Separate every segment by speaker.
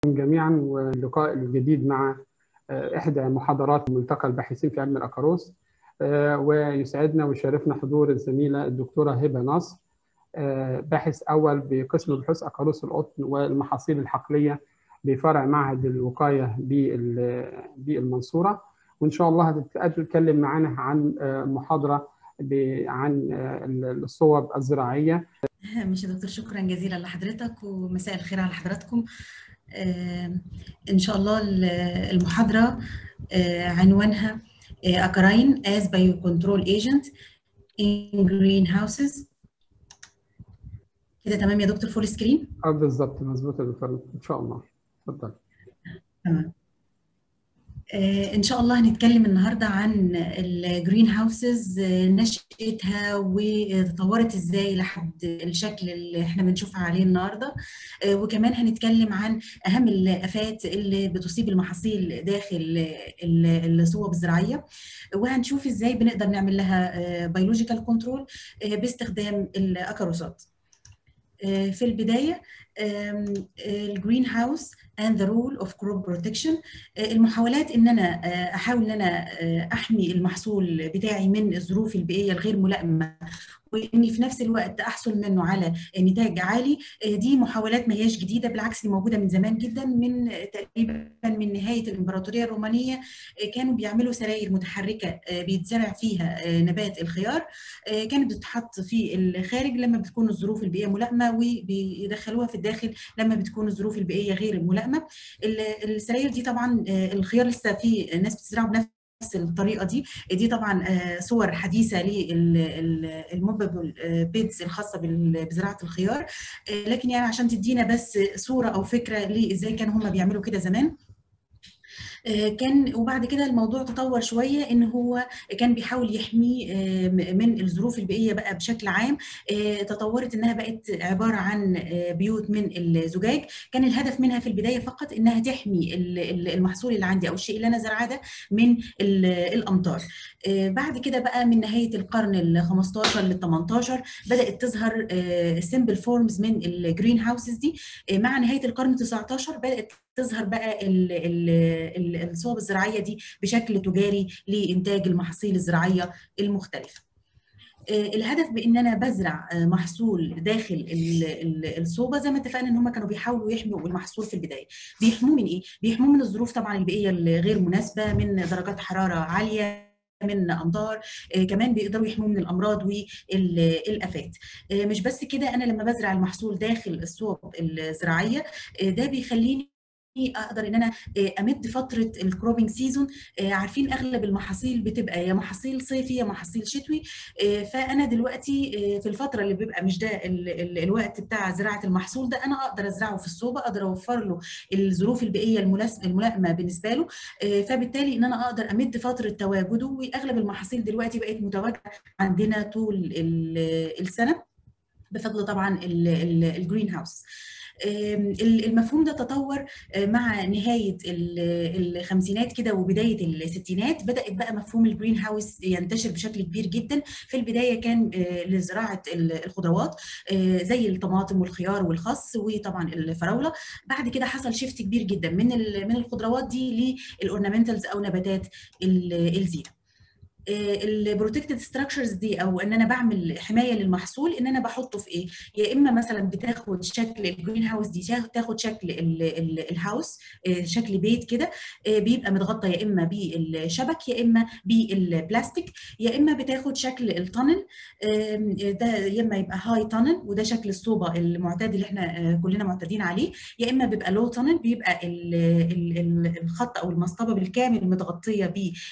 Speaker 1: جميعا، واللقاء الجديد مع إحدى محاضرات ملتقى الباحثين في علم الأكاروس. ويسعدنا ويشرفنا حضور الزميلة الدكتورة هبة نصر، باحث أول بقسم بحوث أكاروس القطن والمحاصيل الحقلية بفرع معهد الوقاية بالمنصورة. وإن شاء الله هتتكلم معنا عن محاضرة عن الصوب الزراعية.
Speaker 2: ماشي يا دكتور، شكرا جزيلا لحضرتك ومساء الخير على حضراتكم. إن شاء الله المحاضرة عنوانها Acarine as Biocontrol Agent in Greenhouses. كده تمام يا دكتور؟ فول سكرين؟
Speaker 1: بالظبط، مظبوط يا دكتور، إن شاء الله. اتفضل.
Speaker 2: تمام. إن شاء الله هنتكلم النهاردة عن الجرين هاوسز، نشأتها وتطورت إزاي لحد الشكل اللي احنا بنشوفها عليه النهاردة. وكمان هنتكلم عن أهم الآفات اللي بتصيب المحاصيل داخل الصوب الزراعية، وهنشوف إزاي بنقدر نعمل لها بيولوجيكال كنترول باستخدام الأكاروسات. في البداية الجرين هاوس and the role of crop protection. المحاولات ان انا احاول ان انا احمي المحصول بتاعي من الظروف البيئيه الغير ملائمه، واني في نفس الوقت احصل منه على نتاج عالي. دي محاولات ما هياش جديده، بالعكس دي موجوده من زمان جدا، من تقريبا من نهايه الامبراطوريه الرومانيه. كانوا بيعملوا سراير متحركه بيتزرع فيها نبات الخيار، كانت بتتحط في الخارج لما بتكون الظروف البيئيه ملائمه، وبيدخلوها في الداخل لما بتكون الظروف البيئيه غير ملائمه. السراير دي طبعا الخيار لسه في ناس بتزرعه بنفس الطريقه دي طبعا صور حديثه للموبل بيدز الخاصه بزراعه الخيار، لكن يعني عشان تدينا بس صوره او فكره لازاي كانوا هم بيعملوا كده زمان. وبعد كده الموضوع تطور شويه، ان هو كان بيحاول يحميه من الظروف البيئيه بقى بشكل عام. تطورت انها بقت عباره عن بيوت من الزجاج، كان الهدف منها في البدايه فقط انها تحمي المحصول اللي عندي او الشيء اللي انا زرعاه ده من الامطار. بعد كده بقى من نهايه القرن ال 15 لل 18 بدات تظهر سيمبل فورمز من الجرين هاوسز دي. مع نهايه القرن 19 بدات تظهر بقى الصوب الزراعيه دي بشكل تجاري لانتاج المحاصيل الزراعيه المختلفه. الهدف بان انا بزرع محصول داخل الصوبه، زي ما اتفقنا ان هم كانوا بيحاولوا يحموا المحصول في البدايه. بيحموه من ايه؟ بيحموه من الظروف طبعا البيئيه الغير مناسبه، من درجات حراره عاليه، من امطار، كمان بيقدروا يحموه من الامراض والافات. مش بس كده، انا لما بزرع المحصول داخل الصوب الزراعيه ده بيخليني اقدر ان انا امد فتره الكروبنج سيزون. عارفين اغلب المحاصيل بتبقى يا محاصيل صيفي يا محاصيل شتوي، فانا دلوقتي في الفتره اللي بيبقى مش ده الوقت بتاع زراعه المحصول ده، انا اقدر ازرعه في الصوبه، اقدر اوفر له الظروف البيئيه الملائمه بالنسبه له، فبالتالي ان انا اقدر امد فتره تواجده. واغلب المحاصيل دلوقتي بقت متواجده عندنا طول السنه بفضل طبعا الجرين هاوس. المفهوم ده تطور مع نهايه الخمسينات كده وبدايه الستينات. بدات بقى مفهوم الجرين هاوس ينتشر بشكل كبير جدا. في البدايه كان لزراعه الخضروات زي الطماطم والخيار والخس وطبعا الفراوله. بعد كده حصل شيفت كبير جدا من الخضروات دي للاورنامنتالز او نباتات الزينه. البروتكتد ستراكشرز دي، او ان انا بعمل حمايه للمحصول، ان انا بحطه في ايه؟ يا اما مثلا بتاخد شكل الجرين هاوس دي، تاخد شكل الهاوس، شكل بيت كده، بيبقى متغطى يا اما بالشبك يا اما بالبلاستيك، يا اما بتاخد شكل التانل، ده يا اما يبقى هاي تانل وده شكل الصوبه المعتاد اللي احنا كلنا معتادين عليه، يا اما بيبقى لو تانل بيبقى الخط او المصطبه بالكامل متغطيه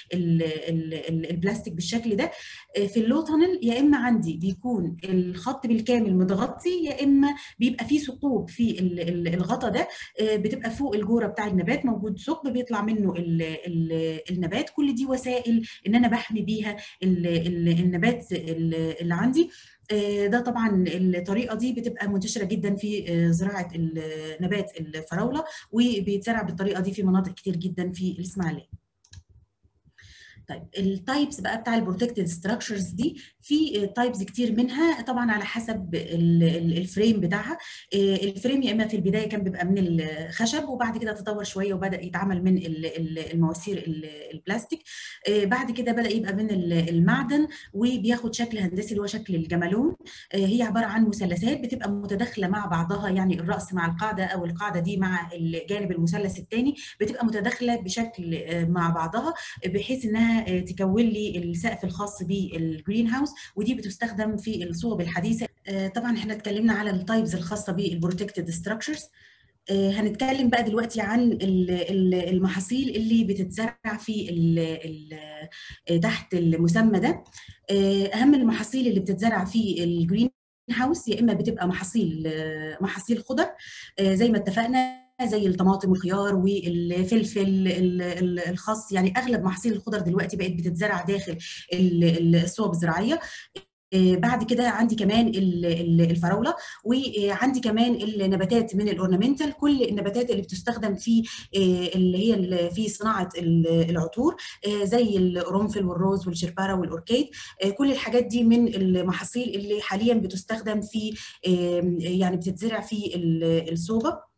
Speaker 2: بالبلاستيك بالشكل ده. في اللو تانل يا اما عندي بيكون الخط بالكامل متغطي، يا اما بيبقى فيه ثقوب في الغطا ده، بتبقى فوق الجوره بتاع النبات موجود ثقب بيطلع منه النبات. كل دي وسائل ان انا بحمي بيها النبات اللي عندي. ده طبعا الطريقه دي بتبقى منتشره جدا في زراعه نبات الفراوله، وبيتزرع بالطريقه دي في مناطق كتير جدا في الاسماعيليه. طيب التايبس بقى بتاع البروتكتد ستراكشرز دي، في تايبس كتير منها طبعا على حسب الفريم بتاعها. الفريم يا اما في البدايه كان بيبقى من الخشب، وبعد كده تطور شويه وبدا يتعمل من المواسير البلاستيك. بعد كده بدا يبقى من المعدن وبياخد شكل هندسي اللي هو شكل الجمالون. هي عباره عن مثلثات بتبقى متداخله مع بعضها، يعني الراس مع القاعده او القاعده دي مع الجانب المثلث الثاني بتبقى متداخله بشكل مع بعضها، بحيث انها تكون لي السقف الخاص بالجرين هاوس، ودي بتستخدم في الصوب الحديثه. طبعا احنا اتكلمنا على التايبز الخاصه بالبروتكتد ستراكشرز. هنتكلم بقى دلوقتي عن المحاصيل اللي بتتزرع في تحت المسمى ده. اهم المحاصيل اللي بتتزرع في الجرين هاوس يا اما بتبقى محاصيل خضر، زي ما اتفقنا، زي الطماطم والخيار والفلفل الخاص. يعني اغلب محاصيل الخضر دلوقتي بقت بتتزرع داخل الصوب الزراعيه. بعد كده عندي كمان الفراوله، وعندي كمان النباتات من الاورنامنتال، كل النباتات اللي بتستخدم في اللي هي في صناعه العطور، زي القرنفل والروز والشربارة والاوركيد. كل الحاجات دي من المحاصيل اللي حاليا بتستخدم في يعني بتتزرع في الصوبه.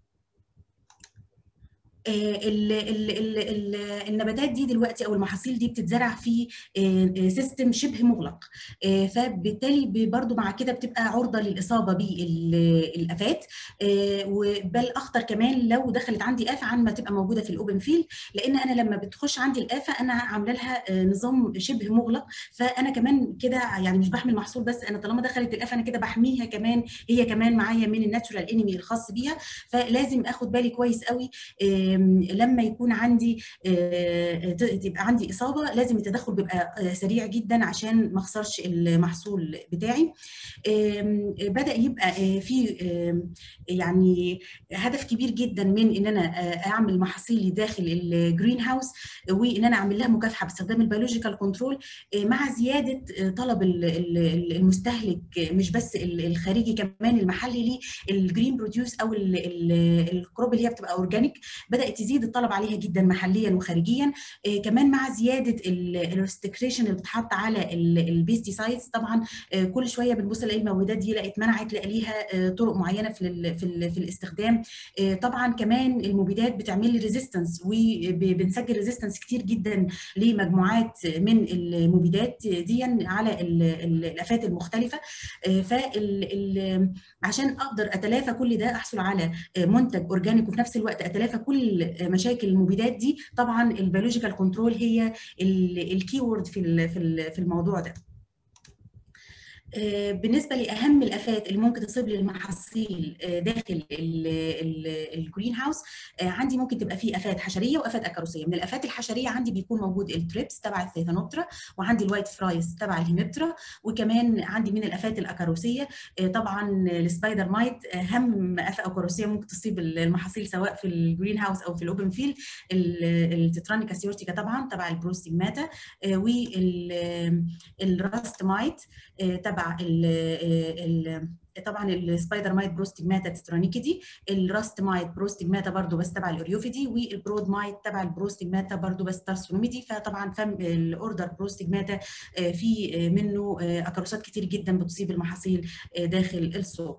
Speaker 2: النباتات دي دلوقتي او المحاصيل دي بتتزرع في سيستم شبه مغلق، فبالتالي برضو مع كده بتبقى عرضه للاصابه بالافات، وبل اخطر كمان لو دخلت عندي افه عن ما تبقى موجوده في الاوبن فيلد، لان انا لما بتخش عندي الافه انا عامله لها نظام شبه مغلق، فانا كمان كده يعني مش بحمي المحصول بس، انا طالما دخلت الافه انا كده بحميها كمان، هي كمان معايا من الناتشورال انمي الخاص بيها. فلازم اخد بالي كويس قوي لما يكون عندي تبقى عندي اصابه، لازم التدخل بيبقى سريع جدا عشان ما اخسرش المحصول بتاعي. بدا يبقى في يعني هدف كبير جدا من ان انا اعمل محاصيلي داخل الجرين هاوس، وان انا اعمل لها مكافحه باستخدام البيولوجيكال كنترول، مع زياده طلب المستهلك مش بس الخارجي كمان المحلي للجرين بروديوس او الكروب اللي هي بتبقى اورجانيك. بدات تزيد الطلب عليها جدا محليا وخارجيا، كمان مع زياده الريستريكشن اللي بتحط على البيستيسايدز. طبعا كل شويه بنبص نلاقي المبيدات دي لقت منعت، تلاقي ليها طرق معينه في الاستخدام. طبعا كمان المبيدات بتعمل لي ريزيستنس، وبنسجل ريزيستنس كتير جدا لمجموعات من المبيدات دي على الافات المختلفه. عشان اقدر اتلافى كل ده، احصل على منتج اورجانيك وفي نفس الوقت اتلافى كل مشاكل المبيدات دي، طبعا البيولوجيكال كنترول هي الكي وورد في الموضوع ده. بالنسبه لاهم الافات اللي ممكن تصيب لي المحاصيل داخل الجرين هاوس، عندي ممكن تبقى فيه افات حشريه وافات اكاروسيه. من الافات الحشريه عندي بيكون موجود التريبس تبع الثيتانوبترا، وعندي الوايت فرايز تبع الهيميبترا، وكمان عندي من الافات الاكاروسيه طبعا السبايدر مايت. اهم افه اكاروسيه ممكن تصيب المحاصيل سواء في الجرين هاوس او في الاوبن فيلد التترانيكا سيورتيكا طبعا تبع البروستيجماتا، والراست مايت تبع طبعا السبايدر مايت بروستيجماتا تترانيكيدي، الراست مايت بروستيجماتا برضو بس تبع الاوريوفيدي، والبرود مايت تبع البروستيجماتا برضو بس تارسونوميدي. فطبعا فم الاوردر بروستيجماتا في منه اكاروسات كتير جدا بتصيب المحاصيل داخل السوق.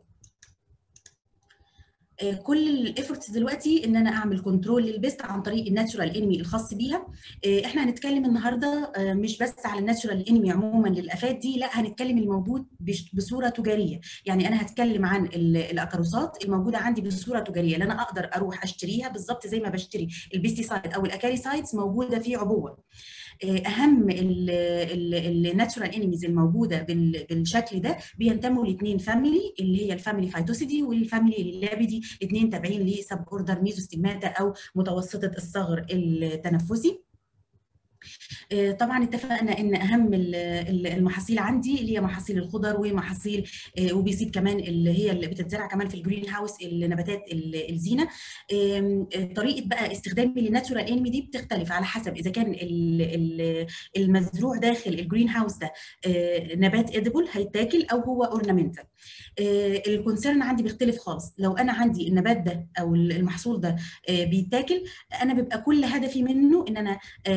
Speaker 2: كل الافورتس دلوقتي ان انا اعمل كنترول للبيست عن طريق الناتشورال انمي الخاص بيها. احنا هنتكلم النهارده مش بس على الناتشورال انمي عموما للافات دي، لا هنتكلم الموجود بصوره تجاريه. يعني انا هتكلم عن الاكاروسات الموجوده عندي بصوره تجاريه، اللي انا اقدر اروح اشتريها بالظبط زي ما بشتري البيستيسايد او الاكاريسايدز موجوده في عبوه. اهم الناتشورال انميز الموجوده بالشكل ده بينتموا لاثنين فاميلي، اللي هي الفاميلي فايتوسيدي والفاميلي لابيدي، الاثنين تابعين لسب اوردر ميزوستيجماتا او متوسطه الصغر التنفسي. طبعا اتفقنا ان اهم المحاصيل عندي اللي هي محاصيل الخضر ومحاصيل وبيزيد كمان اللي هي اللي بتتزرع كمان في الجرين هاوس النباتات الزينه. طريقه بقى استخدامي للناتشورال انمي دي بتختلف على حسب اذا كان المزروع داخل الجرين هاوس ده نبات اديبل هيتاكل او هو اورنامنتال. الكونسيرن عندي بيختلف خالص. لو انا عندي النبات ده او المحصول ده بيتاكل، انا بيبقى كل هدفي منه ان انا اخلي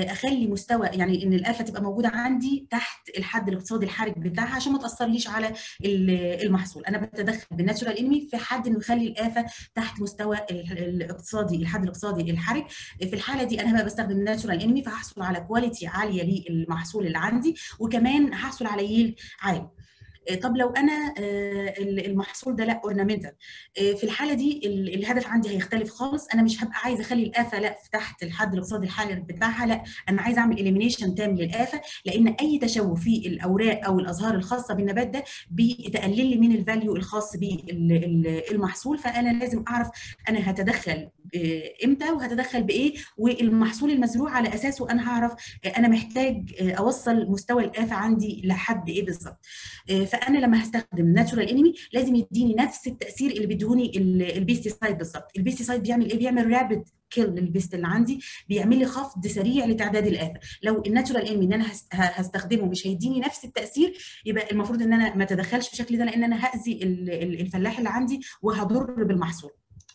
Speaker 2: مستوى، يعني ان الآفة تبقى موجوده عندي تحت الحد الاقتصادي الحرج بتاعها عشان ما تاثرليش على المحصول. انا بتدخل بالناتشورال انمي في حد انه يخلي الآفة تحت مستوى الاقتصادي، الحد الاقتصادي الحرج. في الحاله دي انا بقى بستخدم الناتشورال انمي، فهحصل على كواليتي عاليه للمحصول اللي عندي، وكمان هحصل على ييلد عالي. طب لو انا المحصول ده لا اورنامنتال، في الحاله دي الهدف عندي هيختلف خالص. انا مش هبقى عايزه اخلي الآفة لا تحت الحد الاقتصادي الحالي بتاعها، لا انا عايزه اعمل اليمينيشن تام للآفة، لان اي تشوه في الاوراق او الازهار الخاصه بالنبات ده بتقلل لي من الفاليو الخاص بالمحصول. فانا لازم اعرف انا هتدخل امتى وهتدخل بايه، والمحصول المزروع على اساسه انا هعرف انا محتاج اوصل مستوى الآفة عندي لحد ايه بالظبط. فانا لما هستخدم ناتشورال انمي لازم يديني نفس التاثير اللي بيديهوني البيستيسايد بالظبط. البيستيسايد بيعمل ايه؟ بيعمل رابيد كيل للبيست اللي عندي، بيعمل لي خفض سريع لتعداد الآفة. لو الناتشورال انمي ان انا هستخدمه مش هيديني نفس التاثير، يبقى المفروض ان انا ما اتدخلش بالشكل ده، لان انا هاذي الفلاح اللي عندي وهضر بالمحصول.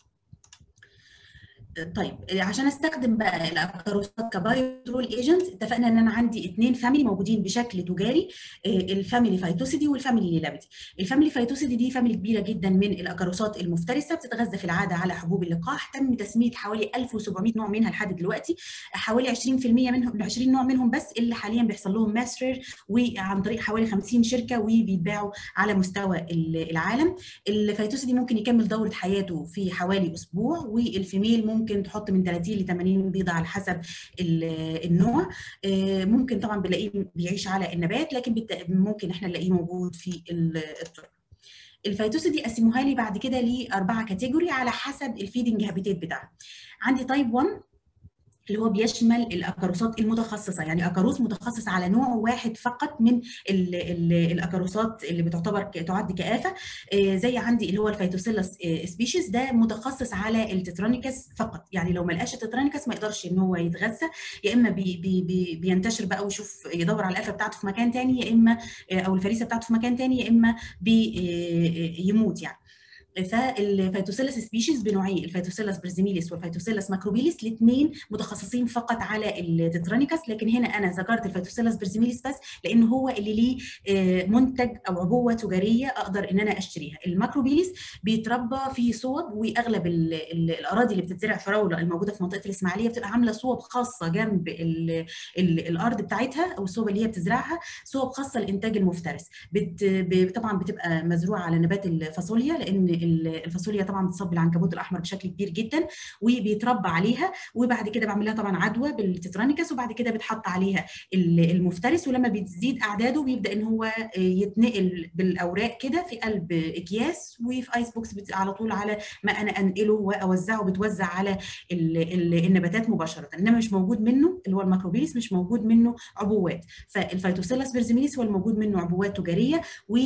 Speaker 2: طيب عشان استخدم بقى الاكاروسات كبايوكنترول ايجنت، اتفقنا ان انا عندي 2 فاميلي موجودين بشكل تجاري، الفاميلي فايتوسيدي والفاميلي لابيدي. الفاميلي فايتوسيدي دي فاميلي كبيره جدا من الاكاروسات المفترسه، بتتغذى في العاده على حبوب اللقاح. تم تسميه حوالي 1700 نوع منها لحد دلوقتي، حوالي 20% منهم، 20 نوع منهم بس اللي حاليا بيحصل لهم ماستر، وعن طريق حوالي 50 شركه وبيتباعوا على مستوى العالم. الفايتوسيدي ممكن يكمل دوره حياته في حوالي اسبوع، والفيميل ممكن تحط من 30 ل 80 بيضه على حسب النوع. ممكن طبعا بنلاقيه بيعيش على النبات، لكن ممكن احنا نلاقيه موجود في التربه. الفيتوسيدي قسموها لي بعد كده ل4 كاتيجوري على حسب الفيدنج هابيتات بتاعها. عندي تايب 1 اللي هو بيشمل الاكاروسات المتخصصه، يعني اكاروس متخصص على نوع واحد فقط من الاكاروسات اللي تعد كآفة. زي عندي اللي هو الفيتوسيلس سبيشيز، ده متخصص على التترانيكس فقط، يعني لو ما لقاش التترانيكس ما يقدرش ان هو يتغذى، يا اما بينتشر بقى ويشوف يدور على الآفة بتاعته في مكان ثاني، يا اما او الفريسه بتاعته في مكان ثاني، يا اما بيموت يعني. فالفيتوسيلس سبيشيز بنوعين، الفيتوسيلس برزيميليس والفيتوسيلس ماكروبيليس، الاثنين متخصصين فقط على التترانيكس. لكن هنا انا ذكرت الفيتوسيلس برزيميليس بس لان هو اللي ليه منتج او عبوه تجاريه اقدر ان انا اشتريها. الماكروبيليس بيتربى في صوب، واغلب الاراضي اللي بتتزرع فراوله الموجوده في منطقه الاسماعيليه بتبقى عامله صوب خاصه جنب الارض بتاعتها، او الصوب اللي هي بتزرعها صوب خاصه لانتاج المفترس. طبعا بتبقى مزروعه على نبات الفاصوليا، لان الفاصوليا طبعا بتصاب بالعنكبوت الاحمر بشكل كبير جدا، وبيتربى عليها، وبعد كده بعمل لها طبعا عدوى بالتترانيكس، وبعد كده بتحط عليها المفترس، ولما بتزيد اعداده بيبدا ان هو يتنقل بالاوراق كده في قلب اكياس وفي ايس بوكس على طول، على ما انا انقله واوزعه، بتوزع على النباتات مباشره. انما مش موجود منه اللي هو الماكروبيليس، مش موجود منه عبوات. فالفيتوسيلس برزيميليس هو الموجود منه عبوات تجاريه،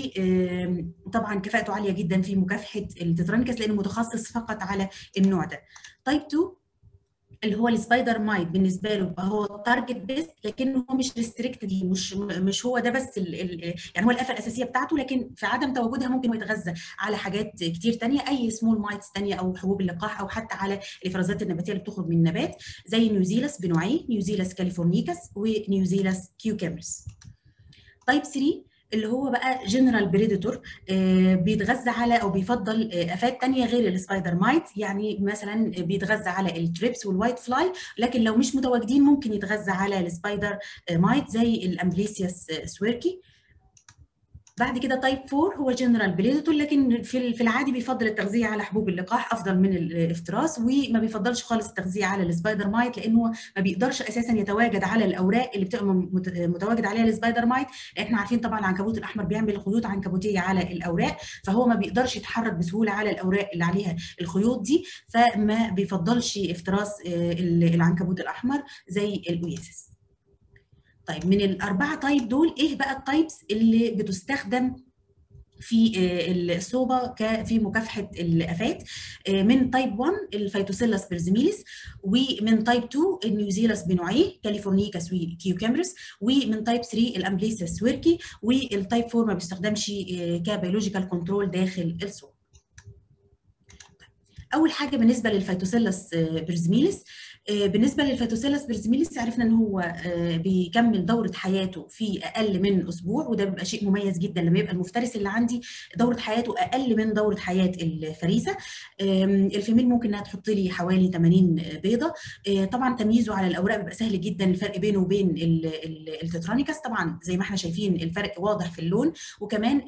Speaker 2: وطبعا كفاءته عاليه جدا في مكافحه التترانيكس لانه متخصص فقط على النوع ده. تايب 2 اللي هو السبايدر مايت، بالنسبه له هو تارجت بيس، لكنه هو مش ريستريكتد، مش هو ده بس يعني هو الآفة الاساسيه بتاعته، لكن في عدم تواجدها ممكن هو يتغذى على حاجات كتير ثانيه، اي سمول مايتس ثانيه او حبوب اللقاح، او حتى على الافرازات النباتيه اللي بتخرج من النبات، زي نيوزيلس بنوعين، نيوزيلس كاليفورنيكس ونيوزيلس كيوكامرس. تايب 3 اللي هو بقى جنرال بريدتور، بيتغذى على او بيفضل افات ثانيه غير السبايدر مايت، يعني مثلا بيتغذى على التريبس والوايت فلاي، لكن لو مش متواجدين ممكن يتغذى على السبايدر مايت زي الامبليسياس سويركي. بعد كده تايب 4 هو جنرال بريدتور، لكن في العادي بيفضل التغذيه على حبوب اللقاح افضل من الافتراس، وما بيفضلش خالص التغذيه على السبايدر مايت، لانه ما بيقدرش اساسا يتواجد على الاوراق اللي بتبقى متواجد عليها السبايدر مايت. احنا عارفين طبعا العنكبوت الاحمر بيعمل خيوط عنكبوتيه على الاوراق، فهو ما بيقدرش يتحرك بسهوله على الاوراق اللي عليها الخيوط دي، فما بيفضلش افتراس العنكبوت الاحمر زي الاويسيس. طيب من ال4 تايب دول، ايه بقى التايبس اللي بتستخدم في الصوبه في مكافحه الافات؟ من تايب 1 الفيتوسيلس برزيميليس، ومن تايب 2 النيوزيلس بنوعيه كاليفورنيكس وكيوكامرس، ومن تايب 3 الامبليسيس سويركي، والتايب 4 ما بيستخدمش كبيولوجيكال كنترول داخل الصوبه. اول حاجه بالنسبه للفيتوسيلس برزيميليس، بالنسبه للفيتوسيلس برزميليس عرفنا ان هو بيكمل دوره حياته في اقل من اسبوع، وده بيبقى شيء مميز جدا لما يبقى المفترس اللي عندي دوره حياته اقل من دوره حياه الفريسه. الفيميل ممكن انها تحط لي حوالي 80 بيضه. طبعا تمييزه على الاوراق بيبقى سهل جدا، الفرق بينه وبين التترانيكاس طبعا زي ما احنا شايفين الفرق واضح في اللون، وكمان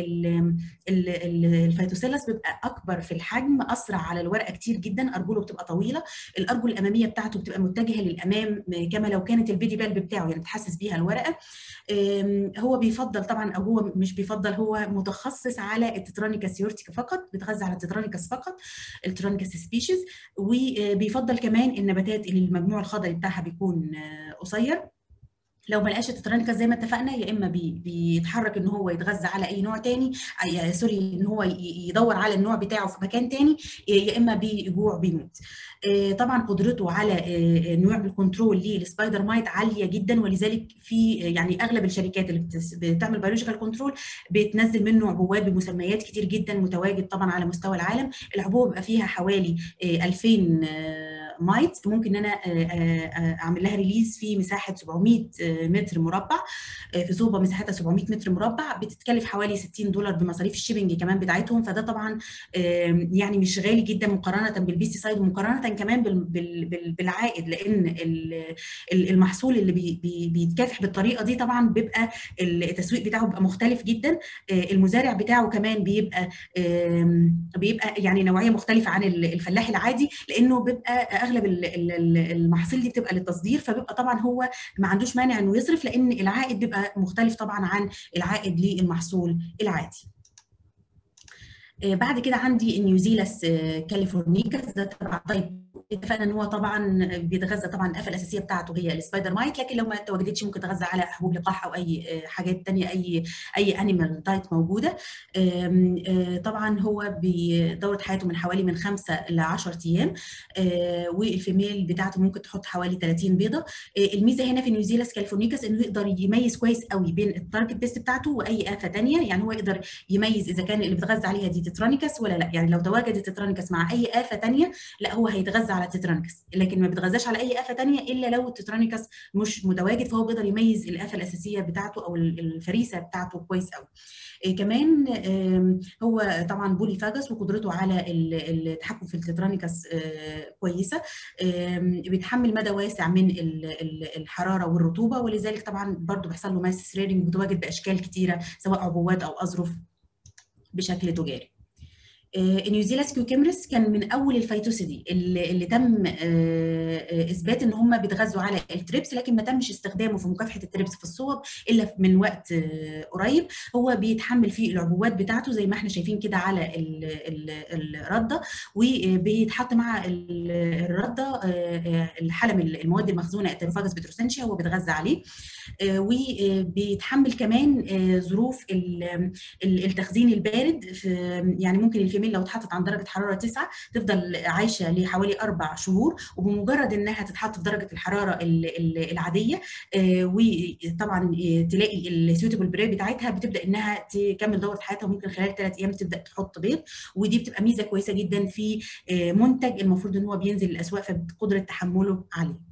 Speaker 2: الفيتوسيلس بيبقى اكبر في الحجم، اسرع على الورقه كتير جدا، ارجله بتبقى طويله، الارجل الاماميه بتاعته بتبقى متجهه للامام كما لو كانت البيدي بالب بتاعه يعني تحسس بيها الورقه. هو بيفضل طبعا، او هو مش بيفضل، هو متخصص على التترانيكاس يورتيكا فقط، بيتغذى على التترانيكاس فقط، التترانيكاس سبيشيز. وبيفضل كمان النباتات اللي المجموع الخضري بتاعها بيكون قصير. لو ما لقاش التترانيكاس زي ما اتفقنا، يا اما بيتحرك ان هو يتغذى على اي نوع تاني، سوري، ان هو يدور على النوع بتاعه في مكان تاني، يا اما بيجوع بيموت. طبعا قدرته على انه يعمل كنترول للسبايدر مايت عاليه جدا، ولذلك في يعني اغلب الشركات اللي بتعمل بيولوجيكال كنترول بتنزل منه عبوات بمسميات كتير جدا، متواجد طبعا على مستوى العالم. العبوه بيبقى فيها حوالي 2000 مايت، ممكن ان انا اعمل لها ريليز في مساحه 700 متر مربع، في صوبه مساحتها 700 متر مربع، بتتكلف حوالي $60 بمصاريف الشيبنج كمان بتاعتهم. فده طبعا يعني مش غالي جدا مقارنه بالبيستيسايد، ومقارنه كمان بالعائد، لان المحصول اللي بيتكافح بالطريقه دي طبعا بيبقى التسويق بتاعه بيبقى مختلف جدا. المزارع بتاعه كمان بيبقى يعني نوعيه مختلفه عن الفلاح العادي، لانه بيبقى اغلب المحاصيل دي بتبقى للتصدير، فبيبقى طبعا هو ما عندوش مانع انه يصرف، لان العائد بيبقى مختلف طبعا عن العائد للمحصول العادي. بعد كده عندي النيوزيلاس كاليفورنيكاس، ده تبع طيب، اتفقنا ان هو طبعا بيتغذى، طبعا الافه الاساسيه بتاعته هي السبايدر مايت، لكن لو ما تواجدتش ممكن يتغذى على حبوب لقاح او اي حاجات ثانيه، اي انيمال دايت موجوده. طبعا هو بدوره حياته من حوالي من 5 ل 10 ايام، والفيميل بتاعته ممكن تحط حوالي 30 بيضه. الميزه هنا في نيوزيلاس كاليفورنيكاس انه يقدر يميز كويس قوي بين التارجت بيست بتاعته واي افه ثانيه، يعني هو يقدر يميز اذا كان اللي بيتغذى عليها دي تترانيكاس ولا لا. يعني لو تواجد التترانيكاس مع اي افه ثانيه، لا هو هيتغذى على التترانيكاس، لكن ما بيتغذاش على اي افه ثانيه الا لو التترانيكاس مش متواجد، فهو بيقدر يميز الافه الاساسيه بتاعته او الفريسه بتاعته كويس قوي. كمان هو طبعا بولي فاجس، وقدرته على التحكم في التترانيكاس كويسه، بيتحمل مدى واسع من الحراره والرطوبه، ولذلك طبعا برضو بيحصل له ماس ريرنج، متواجد باشكال كتيره سواء عبوات او اظرف بشكل تجاري. نيوزيلاس كيوكيمرس كان من اول الفيتوسيدي اللي تم اثبات ان هم بيتغذوا على التريبس، لكن ما تمش استخدامه في مكافحه التريبس في الصوب الا من وقت قريب. هو بيتحمل فيه العبوات بتاعته زي ما احنا شايفين كده على الرده، وبيتحط مع الرده الحلم المواد المخزونه التروفاجس بتروسنشيا، هو بيتغذى عليه. وبيتحمل كمان ظروف التخزين البارد، يعني ممكن الفيميل لو اتحطت عند درجه حراره 9 تفضل عايشه لحوالي 4 شهور، وبمجرد انها تتحط في درجه الحراره العاديه وطبعا تلاقي السيوتبل براي بتاعتها بتبدا انها تكمل دوره حياتها، ممكن خلال 3 ايام تبدا تحط بيض، ودي بتبقى ميزه كويسه جدا في منتج المفروض ان هو بينزل الاسواق، فقدره تحمله عليه.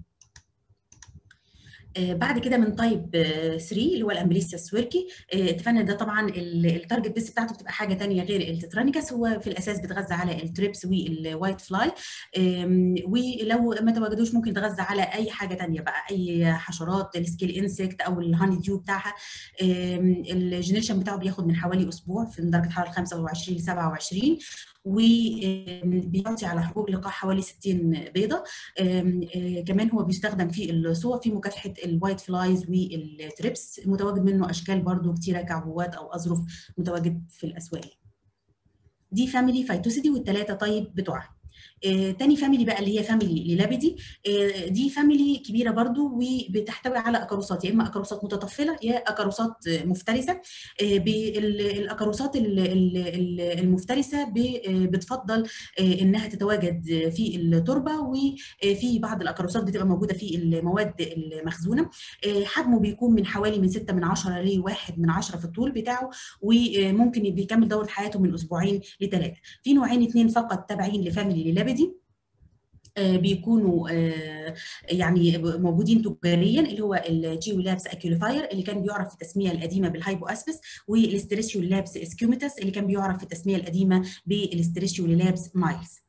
Speaker 2: بعد كده من تايب 3 اللي هو الامبليسيا السويركي، اتفقنا ده طبعا التارجت بيست بتاعته بتبقى حاجه ثانيه غير التترانيكاس، هو في الاساس بيتغذى على التريبس والوايت فلاي، ولو ما تواجدوش ممكن يتغذى على اي حاجه ثانيه بقى، اي حشرات، السكيل انسكت او الهاني ديو بتاعها. الجنريشن بتاعه بياخد من حوالي اسبوع في درجه حراره 25 ل 27، وبيعطي على حبوب لقاح حوالي 60 بيضه. كمان هو بيستخدم في الصور في مكافحه الوايت فلايز والتريبس، متواجد منه اشكال برضو كتيره كعبوات او اظرف متواجد في الاسواق. دي فاميلي فيتوسيدي والثلاثه طيب بتوعها. تاني فاميلي بقى اللي هي فاميلي ليلابيدي، دي فاميلي كبيره برضو وبتحتوي على اكاروسات، يا اما اكاروسات متطفله يا اكاروسات مفترسه. الاكاروسات المفترسه بتفضل انها تتواجد في التربه، وفي بعض الاكاروسات بتبقى موجوده في المواد المخزونه. حجمه بيكون من حوالي من 6 من 10 ل 1 من 10 في الطول بتاعه، وممكن بيكمل دوره حياته من اسبوعين ل3. في نوعين 2 فقط تابعين لفاميلي ليلابيدي، بيكونوا يعني موجودين تجاريا، اللي هو الجيو لابس اكيوليفاير اللي كان بيعرف في التسميه القديمه بالهايبو اسبس، والاستريشيو لابس اسكيوميتاس اللي كان بيعرف في التسميه القديمه بالاستريشيو لابس مايلز.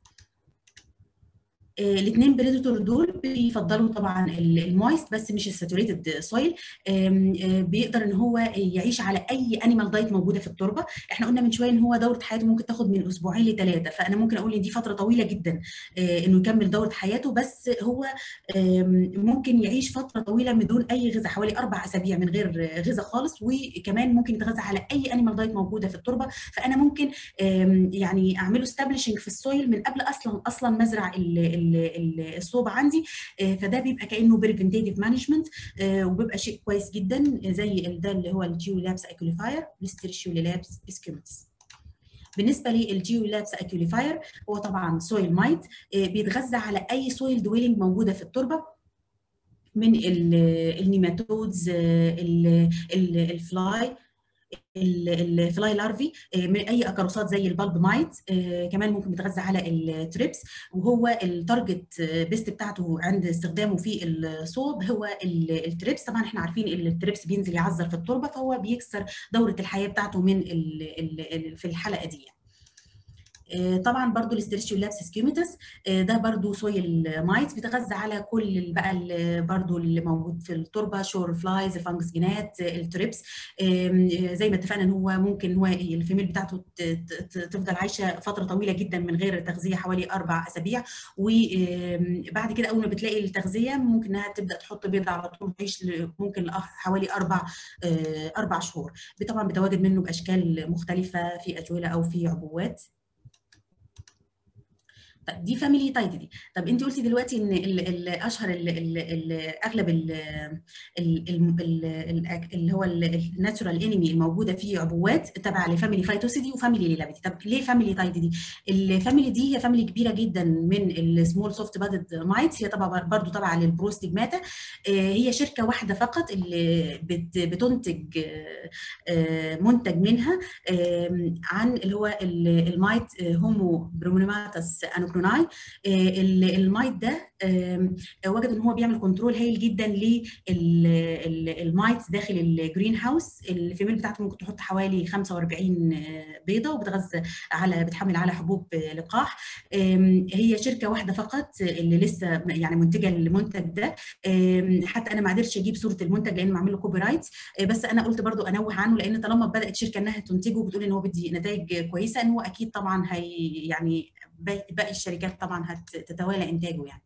Speaker 2: الاثنين بريدتور دول بيفضلوا طبعا المويست بس مش الساتوريتد سويل. بيقدر ان هو يعيش على اي انيمال دايت موجوده في التربه. احنا قلنا من شويه ان هو دوره حياته ممكن تاخد من اسبوعين ل3، فانا ممكن اقول ان دي فتره طويله جدا انه يكمل دوره حياته، بس هو ممكن يعيش فتره طويله من دون اي غذاء، حوالي 4 اسابيع من غير غذاء خالص، وكمان ممكن يتغذى على اي انيمال دايت موجوده في التربه. فانا ممكن يعني اعمله ستابليشنج في السويل من قبل اصلا مزرع الصوب عندي، فده بيبقى كانه بريفنتيف مانجمنت، وبيبقى شيء كويس جدا زي ده اللي هو الجيو لابس اكيوليفاير والاستريشيو لابس اسكيوميتاس. بالنسبه للجيو لابس اكيوليفاير هو طبعا سويل مايت، بيتغذى على اي سويل دويلنج موجوده في التربه، من النيماتودز، الفلاي، الفلاي لارفي، من اي اكاروسات زي البالب مايت. كمان ممكن بيتغذى على التريبس، وهو التارجت بيست بتاعته عند استخدامه في الصوب هو التريبس. طبعا احنا عارفين ان التريبس بينزل يعذر في التربه، فهو بيكسر دوره الحياه بتاعته من في الحلقه دي. طبعا برضو الاستريشيو لابس اسكيوميتاس ده برضو سويل مايت، بيتغذى على كل بقى برضو اللي موجود في التربه، شور فلايز، الفانجس جينات، التريبس. زي ما اتفقنا ان هو ممكن هو الفيميل بتاعته تفضل عايشه فتره طويله جدا من غير تغذيه، حوالي 4 اسابيع، وبعد كده اول ما بتلاقي التغذيه ممكن انها تبدا تحط بيض على طول، تعيش ممكن حوالي 4 شهور. طبعا بتواجد منه باشكال مختلفه في اجوله او في عبوات. طيب دي فاميلي تايد دي. طب انت قلتي دلوقتي ان الاشهر اغلب اللي هو الناتشورال انمي الموجوده في عبوات تبع لفاميلي فايتوسيدي وفاميلي ليلابيتي. طب ليه فاميلي تايد دي؟ الفاميلي دي هي فاميلي كبيره جدا من السمول سوفت بادد مايتس، هي طبعا برضو تبع للبروستيجماتا. هي شركه واحده فقط اللي بتنتج منتج منها عن اللي هو المايت هومو برومونيماتس انوكروناي. المايت ده وجد ان هو بيعمل كنترول هايل جدا للمايتس داخل الجرين هاوس. الفيميل بتاعته ممكن تحط حوالي 45 بيضه، وبتغذى بتحمل على حبوب لقاح. هي شركه واحده فقط اللي لسه يعني منتجه المنتج ده. حتى انا ما قدرتش اجيب صوره المنتج لان معمول له كوبي رايت، بس انا قلت برضو انوه عنه، لان طالما بدات شركه انها تنتجه وبتقول ان هو بيدي نتائج كويسه، ان هو اكيد طبعا هي يعني باقي الشركات طبعا هتتوالى انتاجه يعني.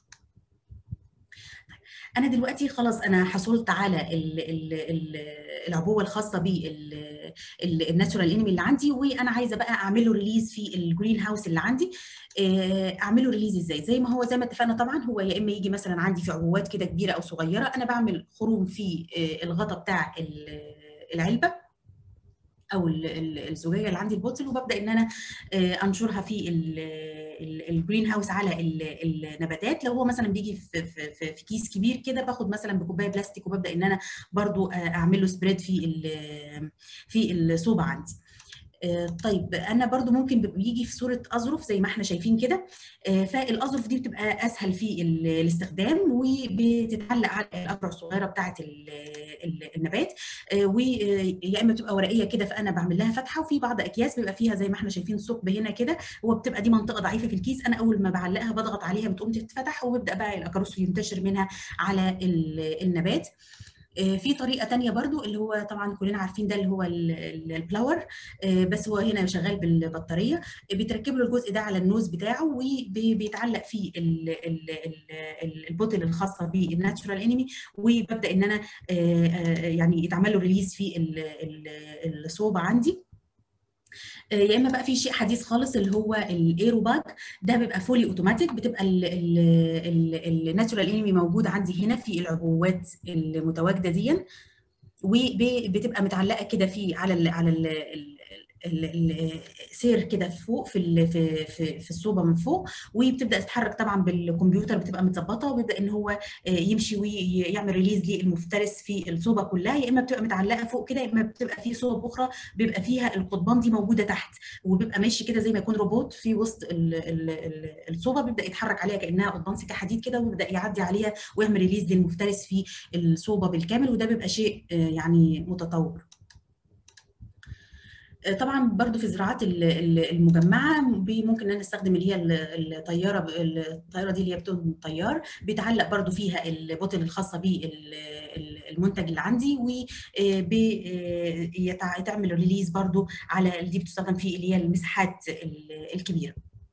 Speaker 2: انا دلوقتي خلاص انا حصلت على العبوه الخاصه بالناتشورال انمي اللي عندي، وانا عايزه بقى اعمل له ريليز في الجرين هاوس اللي عندي. اعمله ريليز ازاي؟ زي ما اتفقنا طبعا، هو يا اما يجي مثلا عندي في عبوات كده كبيره او صغيره، انا بعمل خروم في الغطاء بتاع العلبه او الزجاجه اللي عندي البوتل، وببدا ان انا انشرها في الجرين هاوس على النباتات. لو هو مثلا بيجي في كيس كبير كده، باخد مثلا بكوبايه بلاستيك وببدا ان انا برضو اعمل له سبريد في الصوبه عندي. طيب انا برضو ممكن بيجي في صوره اظرف زي ما احنا شايفين كده، فالاظرف دي بتبقى اسهل في الاستخدام، وبتتعلق على الافرع الصغيره بتاعه النبات، ويا اما بتبقى ورقيه كده، فانا بعمل لها فتحه، وفي بعض اكياس بيبقى فيها زي ما احنا شايفين ثقب هنا كده، وبتبقى دي منطقه ضعيفه في الكيس، انا اول ما بعلقها بضغط عليها بتقوم تتفتح، وبيبدا بقى الاكاروس ينتشر منها على النبات. في طريقه ثانيه برضو اللي هو طبعا كلنا عارفين ده، اللي هو البلاور، بس هو هنا شغال بالبطاريه، بيتركب له الجزء ده على النوز بتاعه، وبيتعلق فيه البوتل الخاصه بالناتشورال انمي، وببدا ان انا يعني يتعمل له ريليز في الصوبه عندي. يا اما بقى في شيء حديث خالص اللي هو الايروباج، ده بيبقى فولي اوتوماتيك، بتبقى الناتشورال انمي موجود عندي هنا في العبوات المتواجده دي، وبتبقى متعلقه كده في على سير كده فوق في الصوبه من فوق، وبتبدا تتحرك طبعا بالكمبيوتر، بتبقى متظبطه، وبيبدا ان هو يمشي ويعمل ريليز للمفترس في الصوبه كلها. يا اما بتبقى متعلقه فوق كده، يا اما بتبقى في صوب اخرى بيبقى فيها القضبان دي موجوده تحت، وبيبقى ماشي كده زي ما يكون روبوت في وسط الصوبه، بيبدا يتحرك عليها كانها قضبان سكه حديد كده، ويبدا يعدي عليها ويعمل ريليز للمفترس في الصوبه بالكامل، وده بيبقى شيء يعني متطور. طبعا برضو في الزراعات المجمعه ممكن ان انا استخدم اللي هي الطياره دي اللي هي بتكون طيار، بيتعلق برضو فيها البوتل الخاصه بالمنتج اللي عندي، ويتعمل ريليز برضو على دي، بتستخدم في اللي هي المساحات الكبيره.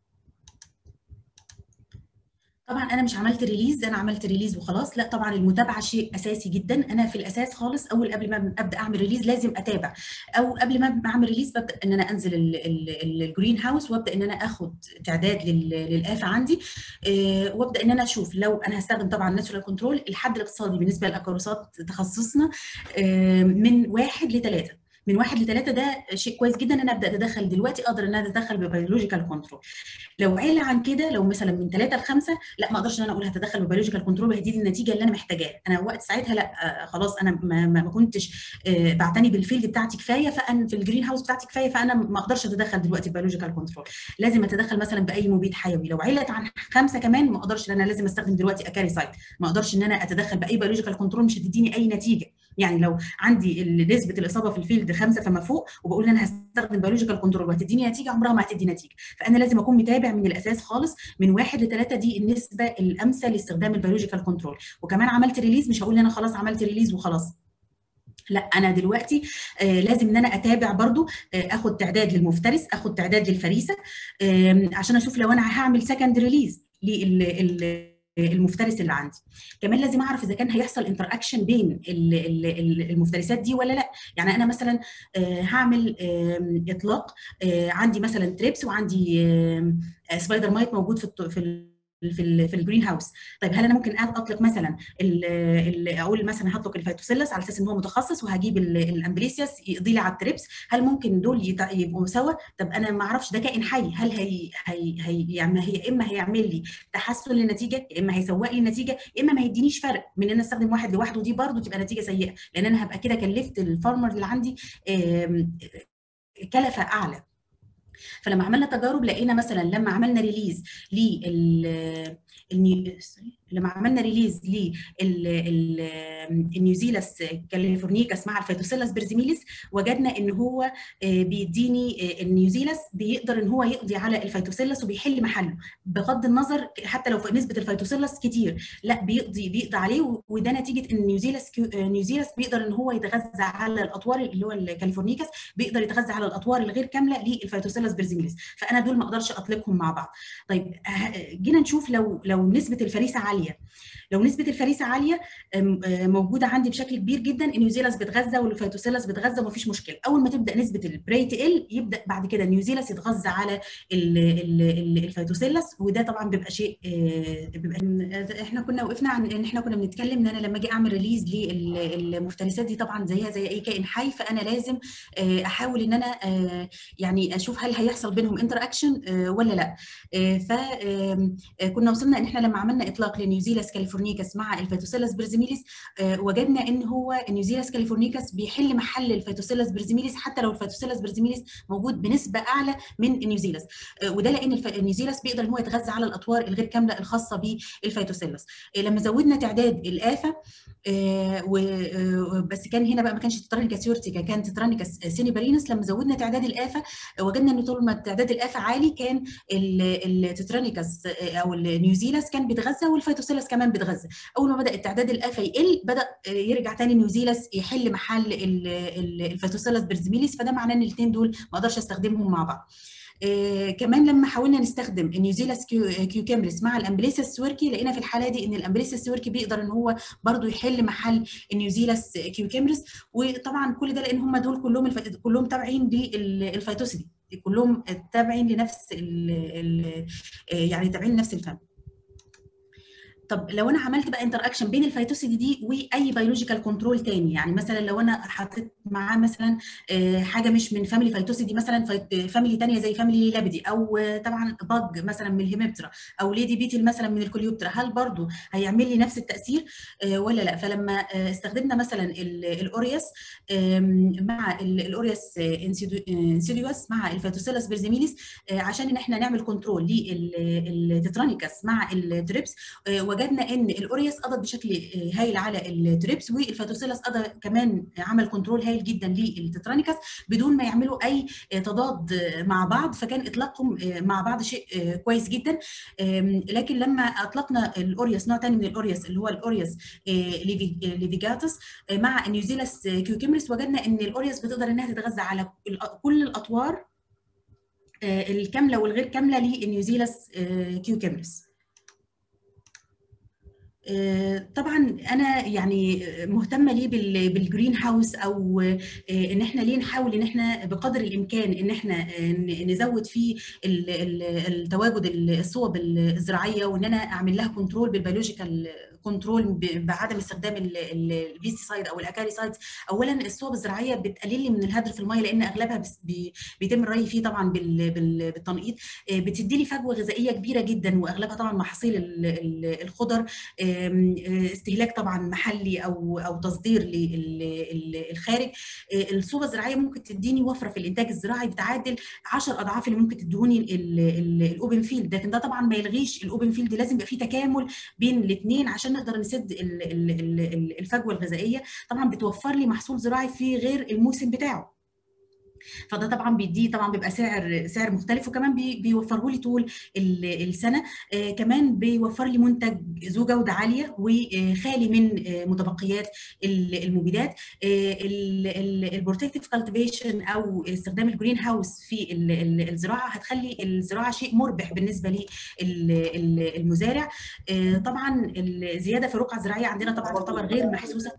Speaker 2: طبعا انا مش عملت ريليز، انا عملت ريليز وخلاص، لا طبعا المتابعه شيء اساسي جدا. انا في الاساس خالص قبل ما ابدا اعمل ريليز لازم اتابع، او قبل ما اعمل ريليز ببدا ان انا انزل الجرين هاوس، وابدا ان انا اخد تعداد للآفة عندي، وابدا ان انا اشوف لو انا هستخدم طبعا ناتشورال كنترول. الحد الاقتصادي بالنسبه للاكاروسات تخصصنا من 1 ل 3، من 1 ل 3 ده شيء كويس جدا. انا ابدا اتدخل دلوقتي، اقدر ان انا اتدخل ببيولوجيكال كنترول. لو عالي عن كده، لو مثلا من 3 ل 5، لا ما اقدرش ان انا اقول هتدخل ببيولوجيكال كنترول وهدي النتيجه اللي انا محتاجاها. انا وقت ساعتها لا، خلاص انا ما كنتش بعتني بالفيلد بتاعتي كفايه، فانا في الجرين هاوس بتاعتي كفايه، فانا ما اقدرش اتدخل دلوقتي ببيولوجيكال كنترول. لازم اتدخل مثلا باي مبيد حيوي. لو علت عن 5 كمان ما اقدرش، انا لازم استخدم دلوقتي اكاريسايد. ما اقدرش ان انا اتدخل باي بيولوجيكال كنترول، مش هتديني اي نتيجه. يعني لو عندي نسبه الاصابه في الفيلد 5 فما فوق، وبقول انا هستخدم بيولوجيكال كنترول وهتديني نتيجه، عمرها ما هتدي نتيجه. فانا لازم اكون متابع من الاساس خالص. من 1 ل 3 دي النسبه الامثل لاستخدام البيولوجيكال كنترول. وكمان عملت ريليز، مش هقول انا خلاص عملت ريليز وخلاص، لا انا دلوقتي لازم ان انا اتابع برضو، اخد تعداد للمفترس، اخد تعداد للفريسه، عشان اشوف لو انا هعمل سكند ريليز المفترس اللي عندي. كمان لازم اعرف اذا كان هيحصل انتر اكشن بين المفترسات دي ولا لا. يعني انا مثلا هعمل اطلاق، عندي مثلا تريبس، وعندي سبايدر مايت موجود في الجرين هاوس. طيب هل انا ممكن اطلق مثلا اقول مثلا هطلق الفيتوسيلس على اساس ان هو متخصص، وهجيب الامبليسيوس يقضي لي على التريبس؟ هل ممكن دول يبقوا سوا؟ طب انا ما اعرفش، ده كائن حي، هل هي اما هيعمل لي تحسن للنتيجه، يا اما هيسوق لي النتيجه، يا اما ما يدينيش فرق من ان انا استخدم واحد لوحده، ودي برده تبقى نتيجه سيئه، لان انا هبقى كده كلفت الفارمر اللي عندي كلفه اعلى. فلما عملنا تجارب لقينا مثلا لما عملنا ريليز لما عملنا ريليز للنيوزيلاس كاليفورنيكاس مع الفيتوسيلاس برزيميليس، وجدنا ان هو بيديني النيوزيلاس بيقدر ان هو يقضي على الفيتوسيلاس وبيحل محله، بغض النظر حتى لو في نسبه الفيتوسيلاس كتير، لا بيقضي عليه. وده نتيجه ان نيوزيلاس بيقدر ان هو يتغذى على الاطوار اللي هو الكاليفورنيكاس، بيقدر يتغذى على الاطوار الغير كامله للفيتوسيلاس برزيميليس، فانا دول ما اقدرش اطلقهم مع بعض. طيب جينا نشوف لو نسبه الفريسه عاليه. لو نسبه الفريسه عاليه موجوده عندي بشكل كبير جدا، النيوزيلاس بتغذى والفيتوسيلاس بتغذى ومفيش مشكله. اول ما تبدا نسبه البري تقل، يبدا بعد كده النيوزيلاس يتغذى على الفيتوسيلاس، وده طبعا بيبقى شيء احنا كنا وقفنا عن ان احنا كنا بنتكلم ان انا لما اجي اعمل ريليز للمفترسات دي طبعا زيها زي اي كائن حي، فانا لازم احاول ان انا يعني اشوف هل هيحصل بينهم انتر اكشن ولا لا. فكنا وصلنا ان احنا لما عملنا اطلاق لنيوزيلاس كاليفورنيكاس مع الفيتوسيلاس برزيميليس، وجدنا ان هو نيوزيلاس كاليفورنيكاس بيحل محل الفيتوسيلاس برزيميليس حتى لو الفيتوسيلاس برزيميليس موجود بنسبه اعلى من النيوزيلاس. وده لان النيوزيلاس بيقدر ان هو يتغذى على الاطوار الغير كامله الخاصه بالفيتوسيلاس. لما زودنا تعداد الآفة، بس كان هنا بقى ما كانش تترانيكاس يورتيكا، كان تترانيكاس سينيبارينس. لما زودنا تعداد الآفة وجدنا ان طول ما تعداد الآفة عالي، كان التترانيكاس او النيوزيلاس كان بيتغذى والفيتوسيلاس كمان بيتغذى. اول ما بدا تعداد الآفة يقل، بدا يرجع تاني النيوزيلاس يحل محل الفيتوسيلاس برزيميليس، فده معناه ان الاثنين دول ما اقدرش استخدمهم مع بعض. كمان لما حاولنا نستخدم النيوزيلاس كيوكامبرس مع الامبليسيس سويركي، لقينا في الحاله دي ان الامبليسيس سويركي بيقدر ان هو برضو يحل محل النيوزيلاس كيوكامبرس. وطبعا كل ده لان هم دول كلهم تابعين للفيتوسيدي، كلهم تابعين لنفس يعني تابعين لنفس الفم. طب لو انا عملت بقى انتر اكشن بين الفيتوسيدي دي واي بيولوجيكال كنترول تاني، يعني مثلا لو انا حطيت معاه مثلا حاجه مش من فاميلي فيتوسيدي، مثلا فاميلي ثانيه زي فاميلي لابدي، او طبعا بج مثلا من الهيميبترا، او ليدي بيتل مثلا من الكوليوبترا، هل برضو هيعمل لي نفس التاثير ولا لا؟ فلما استخدمنا مثلا الاوريوس مع الاوريوس انسيديوس مع الفيتوسيلس بيرزيميليس عشان ان احنا نعمل كنترول للتترانيكاس مع التريبس، وجدنا ان الاوريوس قضى بشكل هايل على التريبس، والفيتوسيلس قضى كمان عمل كنترول هايل جدا للتترانيكاس بدون ما يعملوا اي تضاد مع بعض، فكان اطلاقهم مع بعض شيء كويس جدا. لكن لما اطلقنا الاوريوس نوع ثاني من الاوريوس اللي هو الاوريوس ليفيجاتس مع نيوزيلاس كيوكيمرس، وجدنا ان الاوريوس بتقدر انها تتغذى على كل الاطوار الكامله والغير كامله لنيوزيلاس كيوكيمرس. طبعا انا يعني مهتمه ليه بالجرين هاوس، او ان احنا ليه نحاول ان احنا بقدر الامكان ان احنا نزود فيه التواجد الصوب الزراعيه، وان انا اعمل لها كنترول بالبيولوجيكال كنترول بعدم استخدام البيستيسايد او الاكاريسايدز. اولا الصوب الزراعيه بتقلل لي من الهدر في الميه، لان اغلبها بيتم الري فيه طبعا بالتنقيط، بتدي لي فجوه غذائيه كبيره جدا، واغلبها طبعا محاصيل الخضر، استهلاك طبعا محلي او تصدير للخارج. الصوبه الزراعيه ممكن تديني وفره في الانتاج الزراعي بتعادل 10 اضعاف اللي ممكن تدهوني الاوبن فيلد، لكن ده طبعا ما يلغيش الاوبن فيلد، لازم يبقى في تكامل بين الاثنين عشان نقدر نسد الفجوه الغذائيه. طبعا بتوفر لي محصول زراعي في غير الموسم بتاعه، فده طبعا بيديه طبعا بيبقى سعر مختلف، وكمان بيوفره لي طول السنه. كمان بيوفر لي منتج ذو جوده عاليه وخالي من متبقيات المبيدات. البروتكتيف كالتيفيشن او استخدام الجرين هاوس في الزراعه هتخلي الزراعه شيء مربح بالنسبه للمزارع. طبعا الزياده في الرقعه الزراعيه عندنا طبعا تعتبر غير محسوسه.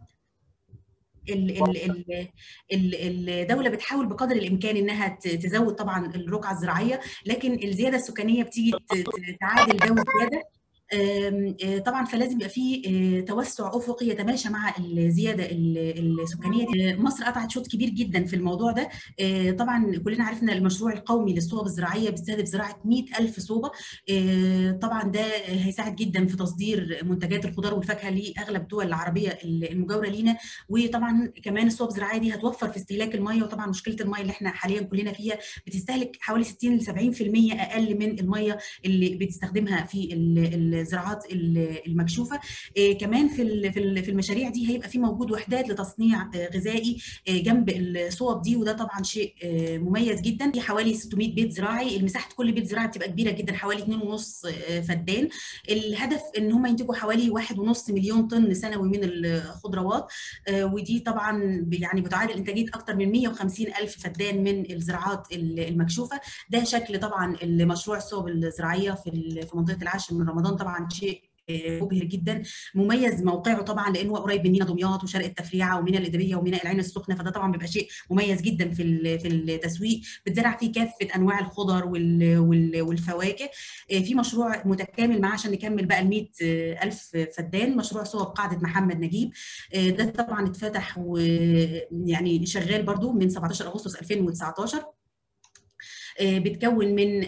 Speaker 2: الدوله بتحاول بقدر الامكان انها تزود طبعا الرقعه الزراعيه، لكن الزياده السكانيه بتيجي تعادل ده وزياده. طبعا فلازم يبقى في توسع افقي يتماشى مع الزياده السكانيه دي. مصر قطعت شوط كبير جدا في الموضوع ده. طبعا كلنا عرفنا المشروع القومي للصوب الزراعيه بيستهدف زراعه 100,000 صوبه. طبعا ده هيساعد جدا في تصدير منتجات الخضار والفاكهه لاغلب الدول العربيه المجاوره لينا، وطبعا كمان الصوب الزراعيه دي هتوفر في استهلاك الميه. وطبعا مشكله الميه اللي احنا حاليا كلنا فيها بتستهلك حوالي 60 ل 70% اقل من الميه اللي بتستخدمها في الزراعات المكشوفه. كمان في المشاريع دي هيبقى في موجود وحدات لتصنيع غذائي جنب الصوب دي، وده طبعا شيء مميز جدا. في حوالي 600 بيت زراعي، المساحه كل بيت زراعي بتبقى كبيره جدا، حوالي 2.5 فدان. الهدف ان هم ينتجوا حوالي 1.5 مليون طن سنوي من الخضروات، ودي طبعا يعني بتعادل انتاجيه اكثر من 150,000 فدان من الزراعات المكشوفه. ده شكل طبعا المشروع الصوب الزراعيه في منطقه العاشر من رمضان، طبعا شيء مبهر جدا. مميز موقعه طبعا لانه قريب من مينا دمياط وشرق التفريعه ومينا الاداريه ومينا العين السخنه، فده طبعا بيبقى شيء مميز جدا في التسويق. بتزرع فيه كافه انواع الخضر والفواكه. في مشروع متكامل معاه عشان نكمل بقى ال 100,000 فدان، مشروع صوب قاعده محمد نجيب. ده طبعا اتفتح ويعني شغال برضو من 17 اغسطس 2019. بتكون من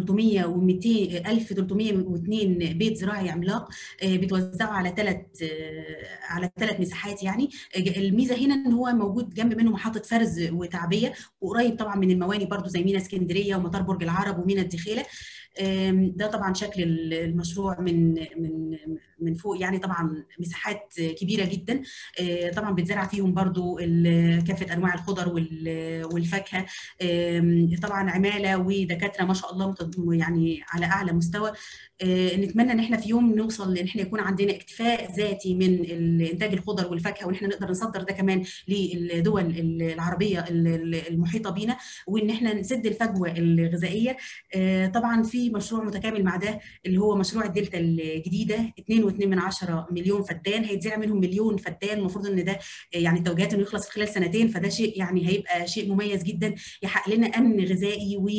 Speaker 2: 1302 بيت زراعي عملاق، بتوزعه على ثلاث مساحات. يعني الميزه هنا ان هو موجود جنب منه محطه فرز وتعبيه، وقريب طبعا من المواني برضو زي مينا اسكندريه ومطار برج العرب ومينا الدخيله. ده طبعا شكل المشروع من فوق، يعني طبعا مساحات كبيره جدا. طبعا بتزرع فيهم برضو كافه انواع الخضر والفاكهه. طبعا عماله ودكاتره ما شاء الله يعني على اعلى مستوى. نتمنى ان احنا في يوم نوصل لان احنا يكون عندنا اكتفاء ذاتي من انتاج الخضر والفاكهه، وان احنا نقدر نصدر ده كمان للدول العربيه المحيطه بينا، وان احنا نسد الفجوه الغذائيه. طبعا في في مشروع متكامل مع ده اللي هو مشروع الدلتا الجديده 2.2 مليون فدان، هيتزرع منهم مليون فدان. المفروض ان ده يعني توجيهات انه يخلص في خلال سنتين، فده شيء يعني هيبقى شيء مميز جدا يحقق لنا امن غذائي. و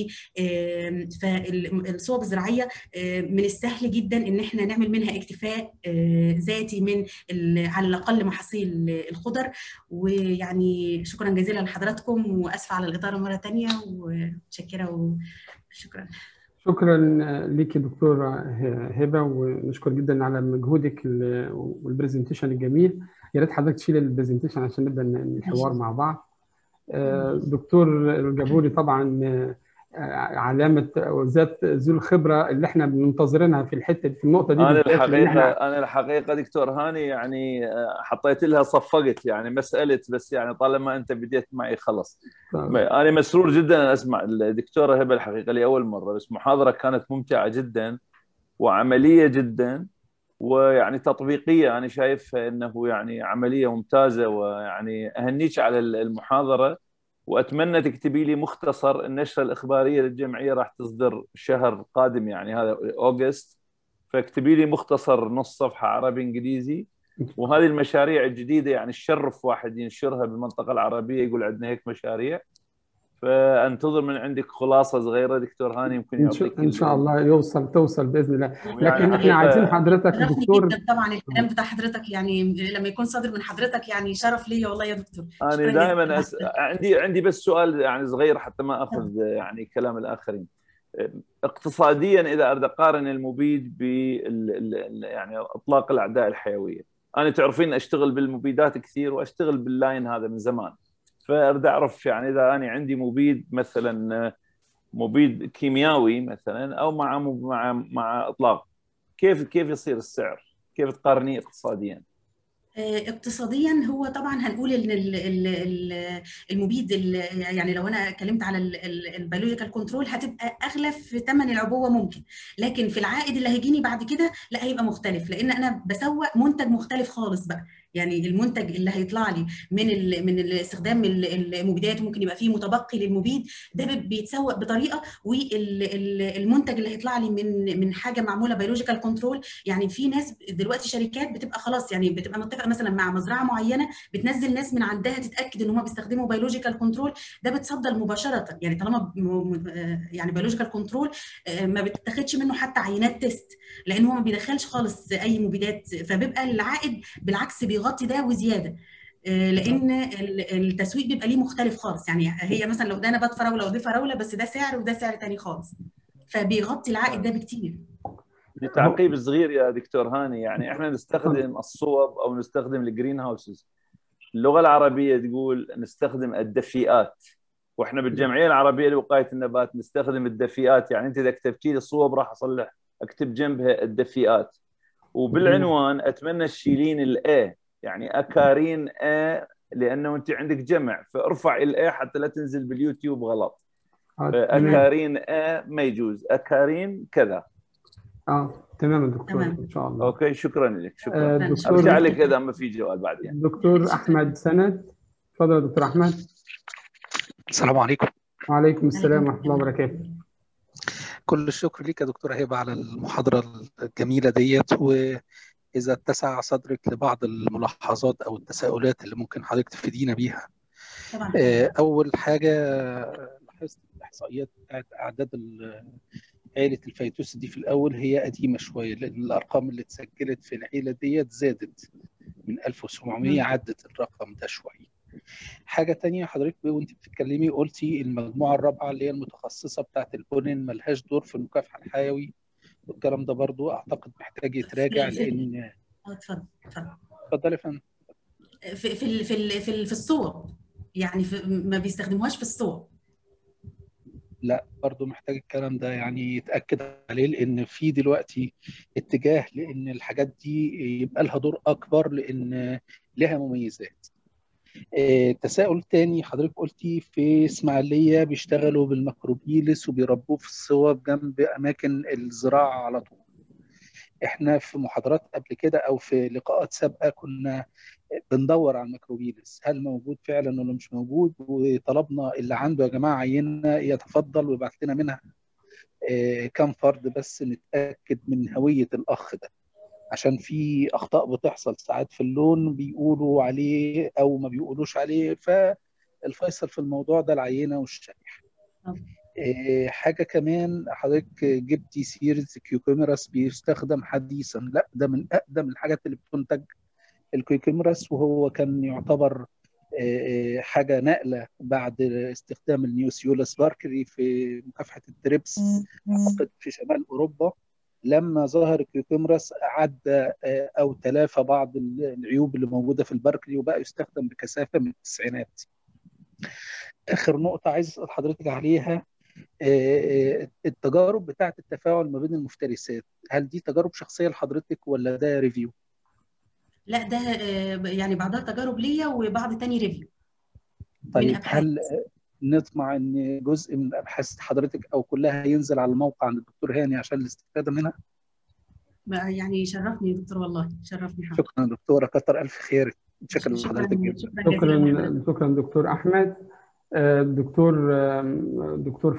Speaker 2: فالصوب الزراعيه من السهل جدا ان احنا نعمل منها اكتفاء ذاتي من على الاقل محاصيل الخضر. ويعني شكرا جزيلا لحضراتكم، واسفه على الاطاله مره ثانيه، ومتشكره وشكرا.
Speaker 1: شكرا ليك يا دكتورة هبة، ونشكر جدا على مجهودك والبرزنتيشن الجميل. يا ريت حضرتك تشيل البرزنتيشن عشان نبدا الحوار مع بعض. دكتور الجابوري طبعا علامه ذات ذو الخبره اللي احنا منتظرينها في الحته في النقطه دي بالذات.
Speaker 3: انا الحقيقه دكتور هاني يعني حطيت لها صفقت يعني مساله، بس يعني طالما انت بديت معي خلص. انا مسرور جدا ان اسمع الدكتوره هبه الحقيقه لاول مره، بس محاضره كانت ممتعه جدا وعمليه جدا ويعني تطبيقيه. انا شايف انه يعني عمليه ممتازه، ويعني اهنيك على المحاضره، واتمنى تكتبي لي مختصر. النشره الاخباريه للجمعيه راح تصدر الشهر القادم، يعني هذا اوغست، فاكتبي لي مختصر نص صفحه عربي انجليزي. وهذه المشاريع الجديده يعني الشرف واحد ينشرها بالمنطقه العربيه، يقول عندنا هيك مشاريع. فانتظر من عندك خلاصه صغيره دكتور هاني، يمكن يعطيك
Speaker 1: ان شاء الله توصل باذن الله.
Speaker 3: يعني
Speaker 1: لكن احنا عايزين حضرتك دكتور.
Speaker 2: جدا طبعا الكلام بتاع حضرتك، يعني لما يكون صادر من حضرتك يعني شرف ليا والله يا دكتور.
Speaker 3: انا دائما عندي بس سؤال يعني صغير حتى ما اخذ يعني كلام الاخرين. اقتصاديا اذا اريد اقارن المبيد يعني اطلاق الاعداء الحيويه، انا تعرفين اشتغل بالمبيدات كثير واشتغل باللاين هذا من زمان، فاريد اعرف يعني اذا انا عندي مبيد مثلا مبيد كيميائي مثلا او مع اطلاق، كيف يصير السعر؟ كيف تقارنيه اقتصاديا؟
Speaker 2: اقتصاديا هو طبعا هنقول ان المبيد يعني لو انا اتكلمت على البيولوجيكال كنترول هتبقى اغلى في ثمن العبوه ممكن، لكن في العائد اللي هيجيني بعد كده لا هيبقى مختلف، لان انا بسوق منتج مختلف خالص بقى. يعني المنتج اللي هيطلع لي من استخدام المبيدات ممكن يبقى فيه متبقي للمبيد، ده بيتسوق بطريقه، والمنتج اللي هيطلع لي من حاجه معموله بيولوجيكال كنترول. يعني في ناس دلوقتي شركات بتبقى خلاص يعني بتبقى متفقه مثلا مع مزرعه معينه بتنزل ناس من عندها تتاكد ان هم بيستخدموا بيولوجيكال كنترول، ده بتصدر مباشره. يعني طالما يعني بيولوجيكال كنترول ما بتتاخدش منه حتى عينات تيست، لان هو ما بيدخلش خالص اي مبيدات، فبيبقى العائد بالعكس بيغطي ده وزياده، لان التسويق بيبقى ليه مختلف خالص. يعني هي مثلا لو ده نبات فراوله ودي فراوله، بس ده سعر وده سعر تاني خالص، فبيغطي العائد ده بكتير.
Speaker 3: لتعقيب صغير يا دكتور هاني، يعني احنا نستخدم الصوب او نستخدم الجرين هاوسز، اللغه العربيه تقول نستخدم الدفيئات، واحنا بالجمعيه العربيه لوقايه النبات نستخدم الدفيئات. يعني انت اذا كتبتي لي الصوب راح اصلح اكتب جنبها الدفيئات. وبالعنوان اتمنى تشيلين الاي، يعني اكارين اي، لانه انت عندك جمع، فارفع الاي حتى لا تنزل باليوتيوب غلط. اكارين اي ما يجوز، اكارين كذا.
Speaker 1: تمام يا دكتور ان شاء الله.
Speaker 3: اوكي شكرا لك. شكرا.
Speaker 1: دكتور
Speaker 3: ارجع لك اذا ما في جوال بعدين.
Speaker 1: دكتور احمد سند، تفضل يا دكتور احمد.
Speaker 4: السلام عليكم.
Speaker 1: وعليكم السلام ورحمه الله وبركاته.
Speaker 4: كل الشكر ليك يا دكتورة هبة على المحاضرة الجميلة ديت، وإذا اتسع صدرك لبعض الملاحظات أو التساؤلات اللي ممكن حضرتك تفيدينا بيها.
Speaker 2: طبعا.
Speaker 4: أول حاجة لاحظت الإحصائيات بتاعت أعداد عائلة الفيتوس دي في الأول هي قديمة شوية، لأن الأرقام اللي اتسجلت في العيلة ديت زادت من 1700 عدت الرقم ده شوية. حاجة تانية حضرتك وانت بتتكلمي قلتي المجموعة الرابعة اللي هي المتخصصة بتاعت البونين ملهاش دور في المكافحة الحيوي، والكلام ده برضو أعتقد محتاج يتراجع لأن اتفضلي يا فندم.
Speaker 2: في الصور يعني ما بيستخدموهاش في الصور.
Speaker 4: لا برضو محتاج الكلام ده يعني يتأكد عليه، لأن في دلوقتي اتجاه لأن الحاجات دي يبقى لها دور أكبر لأن لها مميزات. تساؤل تاني حضرتك قلتي في اسماعيلية بيشتغلوا بالميكروبيلس وبيربوه في الصوب جنب أماكن الزراعة على طول. احنا في محاضرات قبل كده أو في لقاءات سابقة كنا بندور على الميكروبيلس، هل موجود فعلا ولا مش موجود، وطلبنا اللي عنده يا جماعة عينة يتفضل ويبعت لنا منها كم فرد بس نتأكد من هوية الأخ ده، عشان في أخطاء بتحصل ساعات في اللون بيقولوا عليه أو ما بيقولوش عليه، فالفيصل في الموضوع ده العينة والشريحة. حاجة كمان حضرتك جبتي سيرة كيوكيميراس بيستخدم حديثا، لا ده من أقدم الحاجات اللي بتنتج الكيوكيميراس، وهو كان يعتبر حاجة نقلة بعد استخدام النيوسيولاس باركري في مكافحة التريبس أعتقد في شمال أوروبا. لما ظهر الكيوكيمراس عدى أو تلافى بعض العيوب اللي موجودة في الباركري وبقى يستخدم بكثافة من التسعينات. آخر نقطة عايز أسأل حضرتك عليها، التجارب بتاعة التفاعل ما بين المفترسات، هل دي تجارب شخصية لحضرتك ولا ده ريفيو؟
Speaker 2: لا ده يعني بعضها تجارب ليا وبعض تاني ريفيو من
Speaker 4: طيب
Speaker 2: ابحاث.
Speaker 4: هل نطمع ان جزء من ابحاث حضرتك او كلها هينزل على الموقع عند الدكتور هاني عشان الاستفاده منها؟
Speaker 2: يعني شرفني يا دكتور، والله شرفني حضرتك.
Speaker 4: شكرا دكتوره، كتر الف خيرك، شكرا لحضرتك جدا.
Speaker 2: شكرا جزيلا لحضرتك.
Speaker 1: شكرا دكتور احمد. دكتور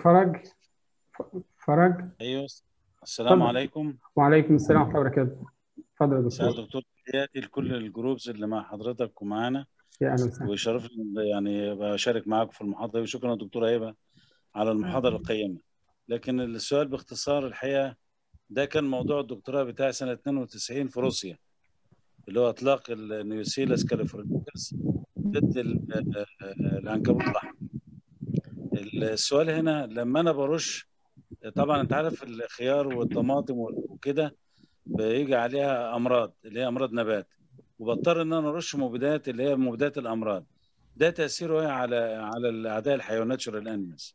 Speaker 1: فرج.
Speaker 5: ايوه، السلام
Speaker 1: اتفضل.
Speaker 5: عليكم.
Speaker 1: وعليكم السلام ورحمه الله وبركاته. اتفضل يا
Speaker 5: سعد
Speaker 1: دكتور.
Speaker 5: دكتور، تحياتي لكل الجروبز اللي مع حضرتك ومعانا،
Speaker 1: يا اهلا وسهلا.
Speaker 5: وشرفني يعني بشارك معاكم في المحاضره، وشكرا دكتوره هبه على المحاضره القيمه. لكن السؤال باختصار الحقيقه، ده كان موضوع الدكتوراه بتاعي سنه 92 في روسيا، اللي هو اطلاق النيوسيلاس كاليفورنيكس ضد العنكبوت الاحمر. السؤال هنا لما انا برش، طبعا انت عارف الخيار والطماطم وكده بيجي عليها امراض اللي هي امراض نبات، وبضطر ان انا ارش مبيدات اللي هي مبيدات الامراض. ده تاثيره ايه على الاعداء الحيوانات ناتشورال انيمالز؟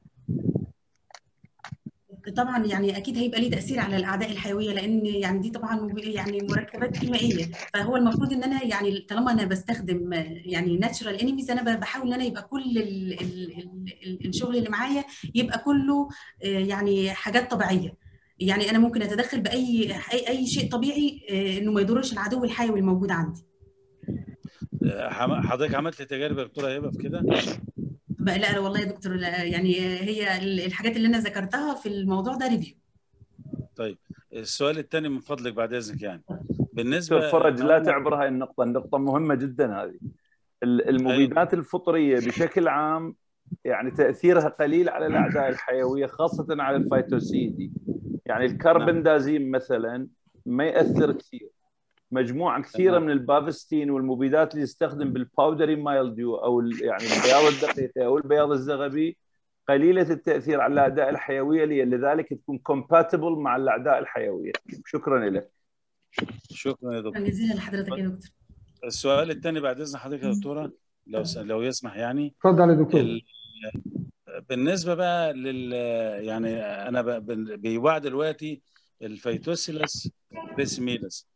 Speaker 2: طبعا يعني اكيد هيبقى ليه تاثير على الاعداء الحيويه، لان يعني دي طبعا يعني مركبات كيميائيه، فهو المفروض ان انا يعني طالما انا بستخدم يعني ناتشورال انيميز، انا بحاول ان انا يبقى كل الشغل اللي معايا يبقى كله يعني حاجات طبيعيه. يعني انا ممكن اتدخل باي شيء طبيعي انه ما يضرش العدو الحيوي الموجود عندي.
Speaker 5: حضرتك عملت تجارب يا دكتوره هبه في كده؟
Speaker 2: لا والله يا دكتور، لا يعني هي الحاجات اللي انا ذكرتها في الموضوع ده ريفيو.
Speaker 5: طيب السؤال الثاني من فضلك بعد اذنك، يعني
Speaker 3: دكتور
Speaker 5: بالنسبه
Speaker 3: فرج لا تعبر هاي النقطة مهمة جدا. هذه المبيدات الفطرية بشكل عام يعني تأثيرها قليل على الأعداء الحيوية، خاصة على الفيتوسيدي. يعني الكربندازيم مثلا ما يأثر كثير. مجموعة كثيرة من البافستين والمبيدات اللي يستخدم بالباودري مايلديو أو يعني البياض الدقيقة أو البياض الزغبي قليلة التأثير على الأعداء الحيوية، لذلك تكون compatible مع الأعداء الحيوية. شكرا لك.
Speaker 5: شكرا يا دكتور.
Speaker 2: جزيلا لحضرتك يا دكتور.
Speaker 5: السؤال الثاني بعد اذن حضرتك يا دكتوره، لو يسمح يعني.
Speaker 1: اتفضل يا دكتور.
Speaker 5: بالنسبه بقى يعني انا بيوعد دلوقتي الفيتوسيلاس ريسميلاس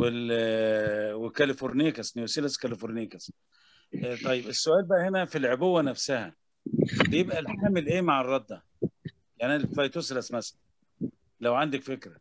Speaker 5: والكاليفورنيكاس نيوسيلاس كاليفورنيكاس. طيب السؤال بقى هنا في العبوه نفسها بيبقى الحامل ايه مع الرده؟ يعني الفيتوسيلاس مثلا لو عندك فكره.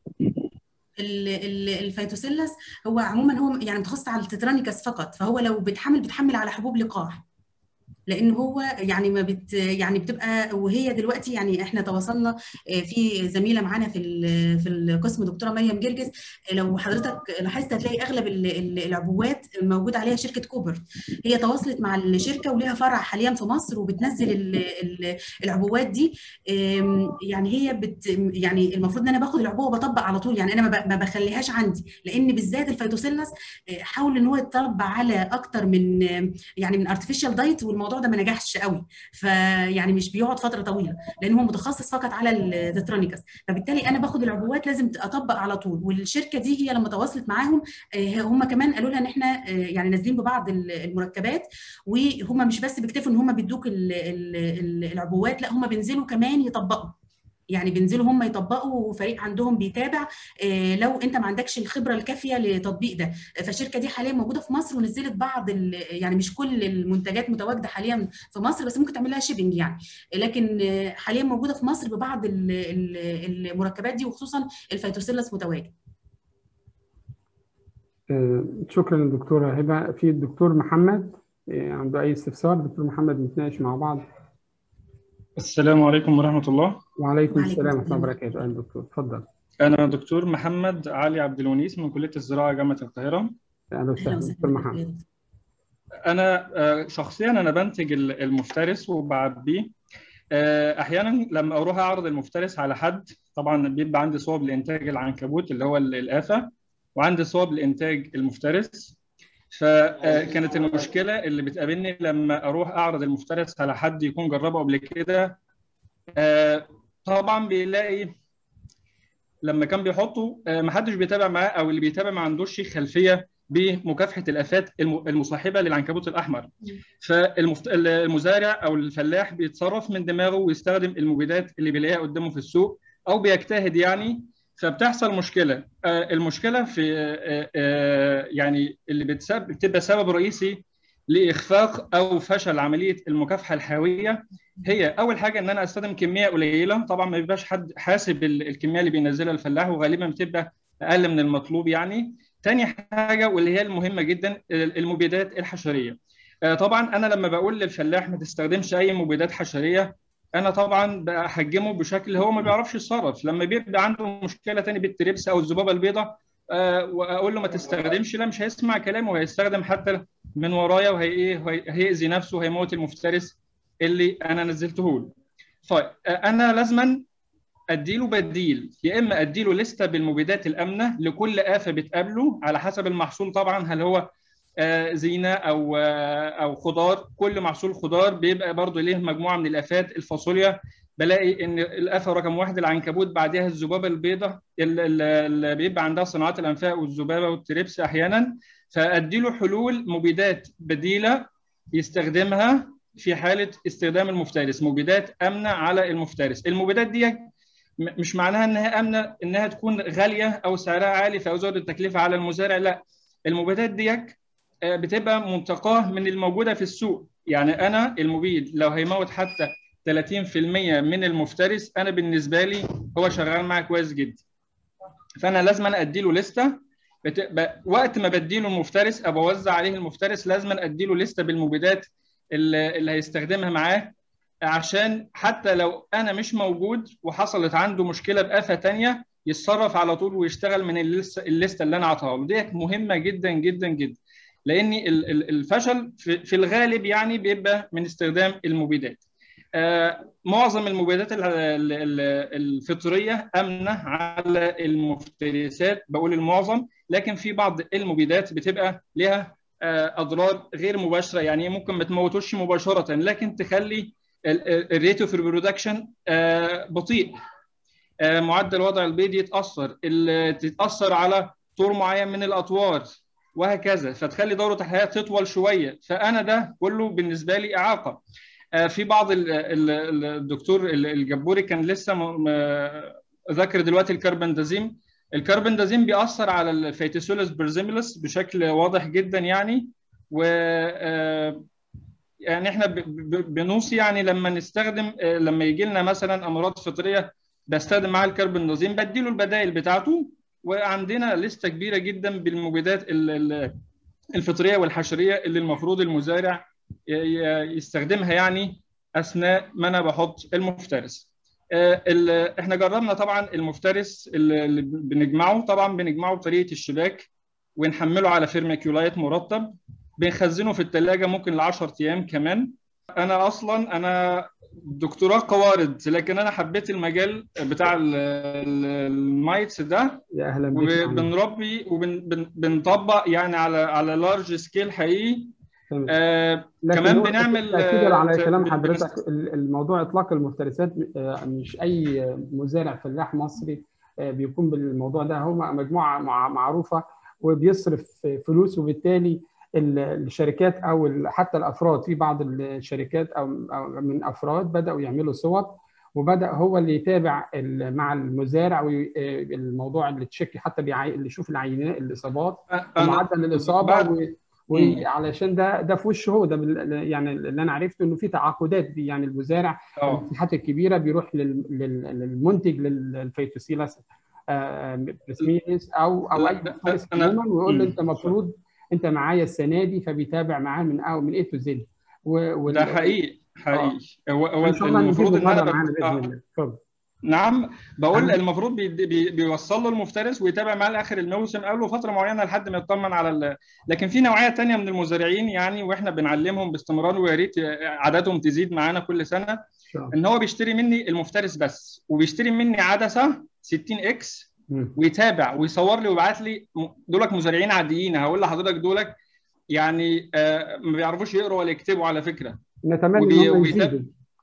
Speaker 2: الفيتوسيلاس هو عموما هو يعني متخصص على التترانيكاس فقط، فهو لو بتحمل على حبوب لقاح، لان هو يعني ما يعني بتبقى، وهي دلوقتي يعني احنا تواصلنا في زميله معانا في القسم دكتوره مريم جرجس، لو حضرتك لاحظت هتلاقي اغلب العبوات موجود عليها شركه كوبر. هي تواصلت مع الشركه وليها فرع حاليا في مصر وبتنزل العبوات دي. يعني هي يعني المفروض ان انا باخد العبوه وبطبق على طول، يعني انا ما بخليهاش عندي، لان بالذات الفيتوسيلاس حاول ان هو يتطبق على اكتر من يعني من ارتفيشال دايت، والموضوع ده ما نجحش قوي، فيعني مش بيقعد فتره طويله لان هو متخصص فقط على التترانيكاس. فبالتالي انا باخد العبوات لازم اطبق على طول. والشركه دي هي لما تواصلت معاهم هم كمان قالوا لها ان احنا يعني نازلين ببعض المركبات، وهم مش بس بيكتفوا ان هم بيدوك العبوات، لا هم بينزلوا كمان يطبقوا، يعني بينزلوا هم يطبقوا وفريق عندهم بيتابع لو انت ما عندكش الخبره الكافيه لتطبيق ده. فالشركه دي حاليا موجوده في مصر ونزلت بعض يعني مش كل المنتجات متواجده حاليا في مصر، بس ممكن تعمل لها شيبنج يعني، لكن حاليا موجوده في مصر ببعض المركبات دي، وخصوصا الفيتوسيلاس متواجد.
Speaker 1: شكرا للدكتوره هبه. في الدكتور محمد عنده اي استفسار؟ دكتور محمد نتناقش مع بعض.
Speaker 6: السلام عليكم ورحمة الله.
Speaker 1: وعليكم السلام ورحمة الله وبركاته. أهلا دكتور، اتفضل.
Speaker 6: أنا دكتور محمد علي عبد الونيس من كلية الزراعة جامعة القاهرة.
Speaker 1: أهلا وسهلا دكتور محمد.
Speaker 6: أنا شخصيا أنا بنتج المفترس وبعبيه. أحيانا لما أروح أعرض المفترس على حد، طبعا بيبقى عندي صوب لإنتاج العنكبوت اللي هو الآفة، وعندي صوب لإنتاج المفترس. فكانت المشكلة اللي بتقابلني لما أروح أعرض المفترس على حد يكون جربه قبل كده، طبعا بيلاقي لما كان بيحطوا محدش بيتابع معاه، او اللي بيتابع ما عندوش خلفيه بمكافحه الافات المصاحبه للعنكبوت الاحمر. فالمزارع او الفلاح بيتصرف من دماغه ويستخدم المبيدات اللي بيلاقيها قدامه في السوق او بيجتهد يعني، فبتحصل مشكله. المشكله في يعني اللي بتبقى سبب رئيسي لاخفاق او فشل عمليه المكافحه الحيويه. هي اول حاجه ان انا استخدم كميه قليله، طبعا ما بيبقاش حد حاسب الكميه اللي بينزلها الفلاح، وغالبا بتبقى اقل من المطلوب يعني. تاني حاجه واللي هي المهمه جدا المبيدات الحشريه. طبعا انا لما بقول للفلاح ما تستخدمش اي مبيدات حشريه، انا طبعا بحجمه بشكل هو ما بيعرفش يتصرف. لما بيبقى عنده مشكله تاني بالتريبس او الذبابه البيضاء، واقول له ما تستخدمش، لا مش هيسمع كلامه وهيستخدم حتى من ورايا، وهيأذي نفسه وهيموت المفترس اللي انا نزلته له. طيب انا لازما اديله بديل، يا اما اديله لسته بالمبيدات الامنه لكل آفه بتقابله على حسب المحصول طبعا، هل هو زينه او خضار. كل محصول خضار بيبقى برضه ليه مجموعه من الافات. الفاصوليا بلاقي ان الافه رقم 1 العنكبوت، بعدها الذبابه البيضاء اللي بيبقى عندها صناعات الانفاق والذبابه والتريبس احيانا. فاديله حلول مبيدات بديله يستخدمها في حاله استخدام المفترس، مبيدات امنه على المفترس. المبيدات دي مش معناها انها امنه انها تكون غاليه او سعرها عالي فيزود التكلفه على المزارع، لا. المبيدات دي بتبقى منتقاه من الموجوده في السوق. يعني انا المبيد لو هيموت حتى 30% من المفترس، انا بالنسبه لي هو شغال معايا كويس جدا. فانا لازم أنا ادي له لسته. وقت ما بدي له المفترس او بوزع عليه المفترس، لازم ادي له لسته بالمبيدات اللي هيستخدمها معاه، عشان حتى لو انا مش موجود وحصلت عنده مشكله بآفة تانية يتصرف على طول ويشتغل من الليسته اللي انا عطاها له. ديت مهمه جدا جدا جدا، لان الفشل في الغالب يعني بيبقى من استخدام المبيدات. معظم المبيدات الفطريه امنه على المفترسات، بقول المعظم، لكن في بعض المبيدات بتبقى لها اضرار غير مباشره، يعني ممكن ما تموتوش مباشره لكن تخلي الريت اوف ريبرودكشن بطيء، معدل وضع البيض يتاثر، تتاثر على طور معين من الاطوار وهكذا، فتخلي دوره الحياه تطول شويه. فانا ده كله بالنسبه لي اعاقه. في بعض الدكتور الجبوري كان لسه ذكر دلوقتي الكربندازيم. الكربندازيم بيأثر على الفيتوسولس برزيميلس بشكل واضح جدا يعني. و يعني احنا بنوصي يعني لما نستخدم، لما يجي لنا مثلا امراض فطريه بستخدم معاه الكربندازيم، بديله البدائل بتاعته. وعندنا لسته كبيره جدا بالمبيدات الفطريه والحشريه اللي المفروض المزارع يستخدمها يعني اثناء ما انا بحط المفترس. احنا جربنا طبعا المفترس اللي بنجمعه، طبعا بنجمعه بطريقه الشباك ونحمله على فيرميكيولايت مرطب، بنخزنه في الثلاجه ممكن ل10 ايام كمان. انا دكتوراه قوارض، لكن انا حبيت المجال بتاع المايتس ده.
Speaker 1: يا اهلا بك.
Speaker 6: وبنربي وبنطبق يعني على لارج سكيل حقيقي. كمان بنعمل
Speaker 1: تأكيدا على كلام حضرتك، الموضوع اطلاق المفترسات مش اي مزارع فلاح مصري بيكون بالموضوع ده. هم مجموعه معروفه وبيصرف فلوس، وبالتالي الشركات او حتى الافراد، في بعض الشركات او من افراد بداوا يعملوا صور، وبدا هو اللي يتابع مع المزارع والموضوع اللي تشيك، حتى اللي يشوف العينات الاصابات ومعدل الاصابه وعلشان ده في وشه هو ده. يعني اللي انا عرفته انه في تعاقدات يعني المزارع المساحات الكبيره بيروح للمنتج للفيتوسيلاس بريسمينيس او اي مفترس عموما، ويقول له انت المفروض انت معايا السنه دي، فبيتابع معاه من اي تو زد.
Speaker 6: ده حقيقي. حقيقي. هو
Speaker 1: ان شاء الله
Speaker 6: المفروض
Speaker 1: نجيبه
Speaker 6: ان انا
Speaker 1: مره معانا باذن الله. اتفضل.
Speaker 6: نعم، بقول المفروض بيوصل له المفترس ويتابع معاه لاخر الموسم، قبله فتره معينه لحد ما يطمن على لكن في نوعيه تانية من المزارعين يعني، واحنا بنعلمهم باستمرار ويا ريت عاداتهم تزيد معانا كل سنه، ان هو بيشتري مني المفترس بس، وبيشتري مني عدسه 60 اكس ويتابع ويصور لي ويبعت لي. دولك مزارعين عاديين، هقول لحضرتك دولك يعني ما بيعرفوش يقروا ولا يكتبوا على فكره.
Speaker 1: نتمنى ان هم يزيدوا،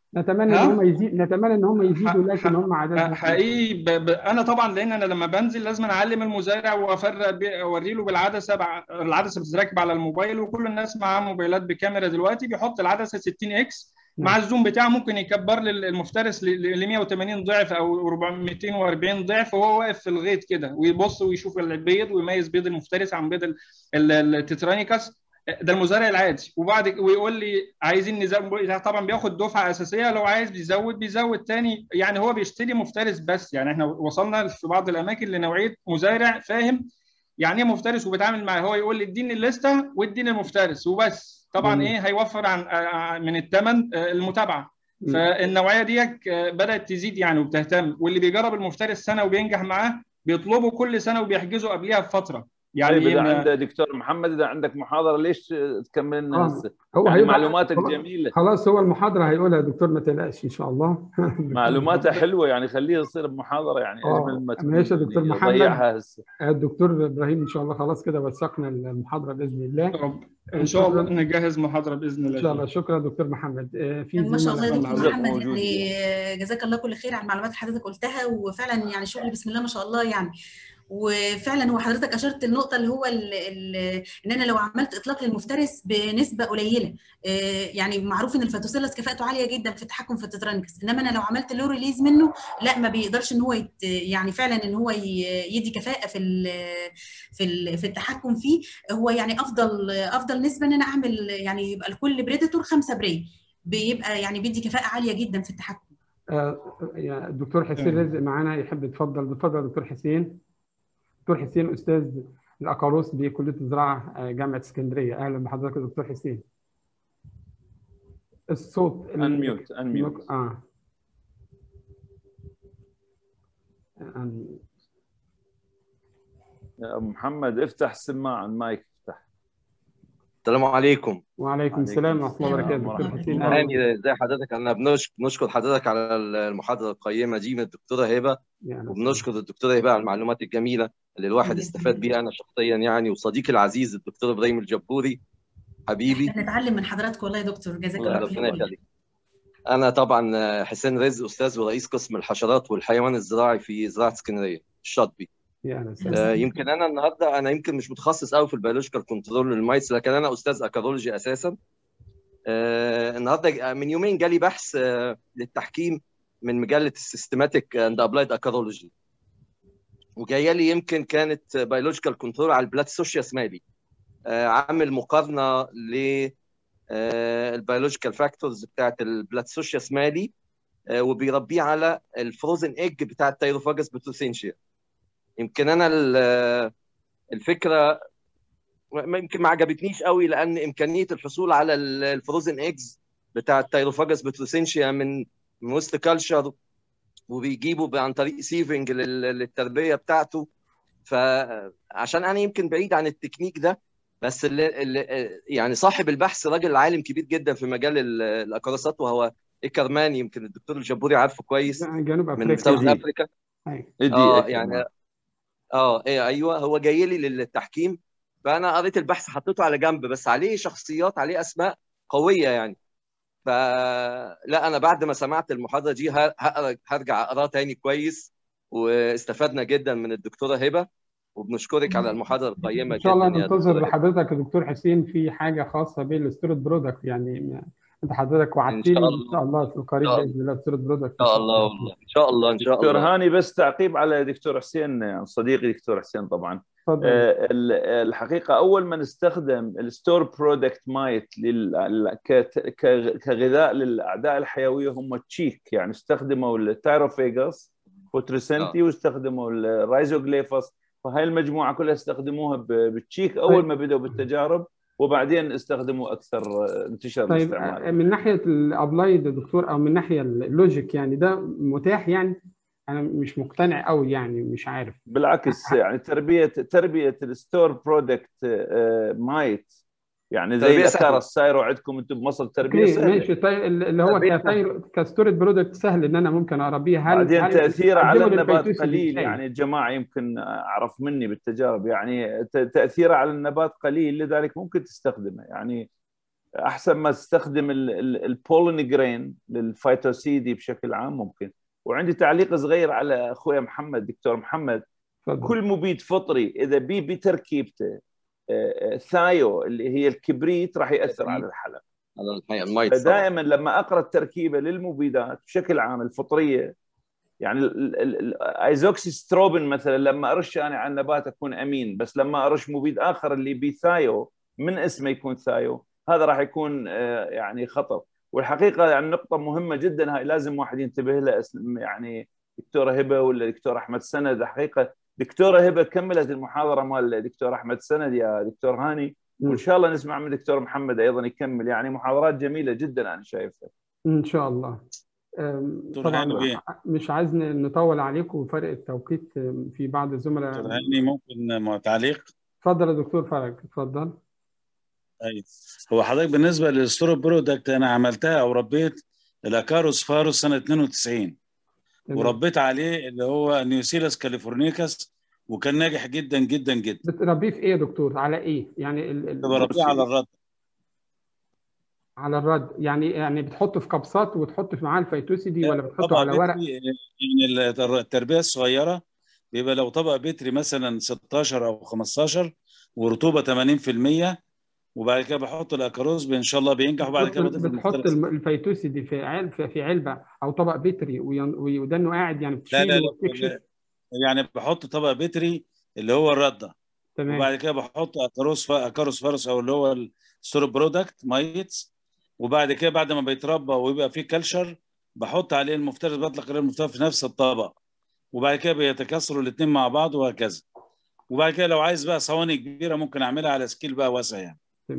Speaker 1: نتمنى ان هم يزيدوا، لكن هم عددهم
Speaker 6: حقيقي. انا طبعا لان انا لما بنزل لازم اعلم المزارع وافرق اوري له بالعدسه. العدسه بتتركب على الموبايل، وكل الناس معاها موبايلات بكاميرا دلوقتي، بيحط العدسه 60 اكس مع الزوم بتاعه، ممكن يكبر للمفترس ل 180 ضعف او 240 ضعف، وهو واقف في الغيط كده ويبص ويشوف البيض ويميز بيض المفترس عن بيض التترانيكاس. ده المزارع العادي. ويقول لي عايزين نزود، طبعا بياخد دفعه اساسيه، لو عايز بيزود تاني. يعني هو بيشتري مفترس بس. يعني احنا وصلنا في بعض الاماكن لنوعيه مزارع فاهم يعني ايه مفترس وبيتعامل معاه. هو يقول لي اديني الليسته واديني المفترس وبس. طبعا ايه هيوفر من الثمن المتابعه. فالنوعيه دي بدات تزيد يعني وبتهتم، واللي بيجرب المفترس سنه وبينجح معاه بيطلبه كل سنه وبيحجزوا قبلها بفتره. يعني
Speaker 3: طيب، اذا عندك دكتور محمد، اذا عندك محاضره ليش تكمل لنا هسه؟
Speaker 1: هو
Speaker 3: يعني معلوماتك جميله.
Speaker 1: خلاص، هو المحاضره هيقولها يا دكتور، ما تقلقش ان شاء الله.
Speaker 3: معلوماتها حلوه يعني، خليها تصير بمحاضره يعني اجمل ما تكون.
Speaker 1: ماشي يا دكتور
Speaker 3: يعني
Speaker 1: محمد.
Speaker 3: ضيعها هسه.
Speaker 1: الدكتور ابراهيم ان شاء الله خلاص كده وثقنا المحاضره باذن الله.
Speaker 6: ان شاء الله نجهز محاضره باذن الله.
Speaker 1: ان شاء الله. شكرا دكتور محمد.
Speaker 2: في ما شاء الله يا دكتور محمد، يعني جزاك الله كل خير على المعلومات اللي حضرتك قلتها، وفعلا يعني شغل بسم الله ما شاء الله يعني. وفعلا هو حضرتك اشرت النقطه اللي هو ان انا لو عملت اطلاق للمفترس بنسبه قليله، يعني معروف ان الفاتوسيلس كفاءته عاليه جدا في التحكم في التترانكس، انما انا لو عملت له ريليز منه لا، ما بيقدرش ان هو يعني فعلا ان هو يدي كفاءه في التحكم فيه. هو يعني افضل نسبه ان انا اعمل يعني يبقى لكل بريدتور 5 بري، بيبقى يعني بيدي كفاءه عاليه جدا في التحكم.
Speaker 1: يا دكتور حسين رزق معانا، يحب يتفضل. اتفضل دكتور حسين. دكتور حسين استاذ الاقاروس بكليه الزراعه جامعه اسكندريه. اهلا بحضرتك يا دكتور حسين. الصوت
Speaker 3: انميوت. يا ابو محمد افتح السماعه، المايك افتح.
Speaker 7: السلام عليكم.
Speaker 1: وعليكم السلام ورحمه الله وبركاته. دكتور حسين
Speaker 7: هاني، ازي حضرتك؟ انا بنشكر حضرتك على المحاضره القيمه دي من الدكتوره هبه، وبنشكر الدكتوره هبه على المعلومات الجميله اللي الواحد استفاد بيها انا شخصيا يعني، وصديقي العزيز الدكتور ابراهيم الجبوري حبيبي.
Speaker 2: نتعلم من حضرتك والله يا دكتور، جزاك الله خير.
Speaker 7: انا طبعا حسين رزق، استاذ ورئيس قسم الحشرات والحيوان الزراعي في زراعه اسكندريه الشاطبي. يمكن انا النهارده يمكن مش متخصص قوي في البيولوجيكال كنترول للمايتس، لكن انا استاذ اكارولوجي اساسا. النهارده من يومين جالي بحث للتحكيم من مجله السيستماتيك اند ابلايد اكارولوجي، وجايه لي يمكن كانت بيولوجيكال كنترول على البلاتسوشياس مالي، عامل مقارنه ل البيولوجيكال فاكتورز بتاعت البلاتسوشياس مالي، وبيربيه على الفروزن ايج بتاع التايروفاجس بتروسينشيا. يمكن انا الفكره يمكن ما عجبتنيش قوي، لان امكانيه الحصول على الفروزن ايجز بتاع التايروفاجس بتروسينشيا من وسط كلشر، وبيجيبوا عن طريق سيفنج للتربيه بتاعته. فعشان انا يمكن بعيد عن التكنيك ده، بس اللي يعني صاحب البحث راجل عالم كبير جدا في مجال الاكاراسات، وهو اكرماني، يمكن الدكتور الجبوري عارفه كويس،
Speaker 1: جنوب افريقيا،
Speaker 7: من ساوث افريكا. يعني ايوه، هو جاي لي للتحكيم، فانا قريت البحث حطيته على جنب، بس عليه شخصيات، عليه اسماء قويه يعني. فلا انا بعد ما سمعت المحاضره دي هرجع اقراها تاني كويس، واستفدنا جدا من الدكتوره هبه، وبنشكرك على المحاضره القيمه
Speaker 1: ان شاء الله
Speaker 7: جدا.
Speaker 1: ننتظر بحضرتك يا دكتور حسين في حاجه خاصه بالستورد برودكت، يعني انت حضرتك وعدتني ان شاء الله في القريب باذن الله ستورد برودكت.
Speaker 7: ان شاء الله والله، ان شاء الله ان شاء الله.
Speaker 3: دكتور هاني، بس تعقيب على دكتور حسين، يعني صديقي دكتور حسين طبعا. الحقيقه اول ما نستخدم الستور برودكت مايت كغذاء للاعداء الحيويه هم التشيك، يعني استخدموا التايروفيجاس بوتريسنتي واستخدموا الرايزوغليفاس، فهاي المجموعه كلها استخدموها بالتشيك اول ما بدأوا بالتجارب، وبعدين استخدمه اكثر انتشار
Speaker 1: طيب
Speaker 3: الاستعمال.
Speaker 1: من ناحيه الابلايد يا دكتور، او من ناحيه اللوجيك، يعني ده متاح؟ يعني انا مش مقتنع قوي، يعني مش عارف.
Speaker 3: بالعكس، يعني تربيه الستور برودكت مايت، يعني زي الاكار السايرو عندكم انتم بمصر، تربيه سهله.
Speaker 1: ماشي. طيب اللي هو كستورج برودكت سهل ان انا ممكن اربيه.
Speaker 3: بعدين تاثيره على النبات قليل،
Speaker 1: إزاي؟
Speaker 3: يعني الجماعه يمكن اعرف مني بالتجارب، يعني تاثيره على النبات قليل، لذلك ممكن تستخدمه. يعني احسن ما تستخدم البولن جرين للفيتوسيدي بشكل عام ممكن. وعندي تعليق صغير على اخويا محمد، دكتور محمد.
Speaker 1: فضل.
Speaker 3: كل مبيد فطري اذا بتركيبته ثايو اللي هي الكبريت راح ياثر على الحلق. دائما لما اقرا التركيبه للمبيدات بشكل عام الفطريه، يعني الايزوكسيستروبين مثلا لما ارش انا على النبات اكون امين، بس لما ارش مبيد اخر اللي بثايو من اسمه يكون ثايو، هذا راح يكون يعني خطر. والحقيقه يعني نقطه مهمه جدا هاي لازم واحد ينتبه لها، يعني دكتوره هبه ولا دكتور احمد سند. الحقيقه دكتوره هبه كملت المحاضره مال دكتور احمد سند يا دكتور هاني، وان شاء الله نسمع من دكتور محمد ايضا يكمل. يعني محاضرات جميله جدا انا شايفها
Speaker 1: ان شاء الله. طبعا مش عايز نطول عليكم وفرق التوقيت في بعض الزملاء.
Speaker 5: دكتور هاني ممكن تعليق؟
Speaker 1: اتفضل يا دكتور فرج، اتفضل.
Speaker 5: ايوه، هو حضرتك بالنسبه للستور برودكت انا عملتها او ربيت الاكاروس فاروس سنه 92 وربيت عليه اللي هو نيوسيلاس كاليفورنيكاس، وكان ناجح جدا جدا جدا.
Speaker 1: بتربيه في ايه يا دكتور؟ على ايه يعني؟
Speaker 5: بربيه على الرد.
Speaker 1: على الرد يعني بتحطه في قبصات وتحط معاه الفيتوسيدي، ولا بتحطه على ورق؟
Speaker 5: يعني التربيه الصغيره بيبقى لو طبق بتري مثلا 16 او 15 ورطوبه 80%، وبعد كده بحط الاكاروس ان شاء الله بينجح، وبعد كده
Speaker 1: بتحط الفيتوسيدي في علبه او طبق بتري ودانه قاعد، يعني بتشيله وبتكشف؟
Speaker 5: يعني بحط طبق بتري اللي هو الرده،
Speaker 1: تمام.
Speaker 5: وبعد كده بحط اكاروس فارس او اللي هو الستور برودكت مايتس، وبعد كده بعد ما بيتربى ويبقى فيه كلشر بحط عليه المفترس، بطلق عليه المفترس في نفس الطبق، وبعد كده بيتكاثروا الاثنين مع بعض وهكذا. وبعد كده لو عايز بقى صواني كبيره ممكن اعملها على سكيل بقى واسع يعني.
Speaker 1: تمام.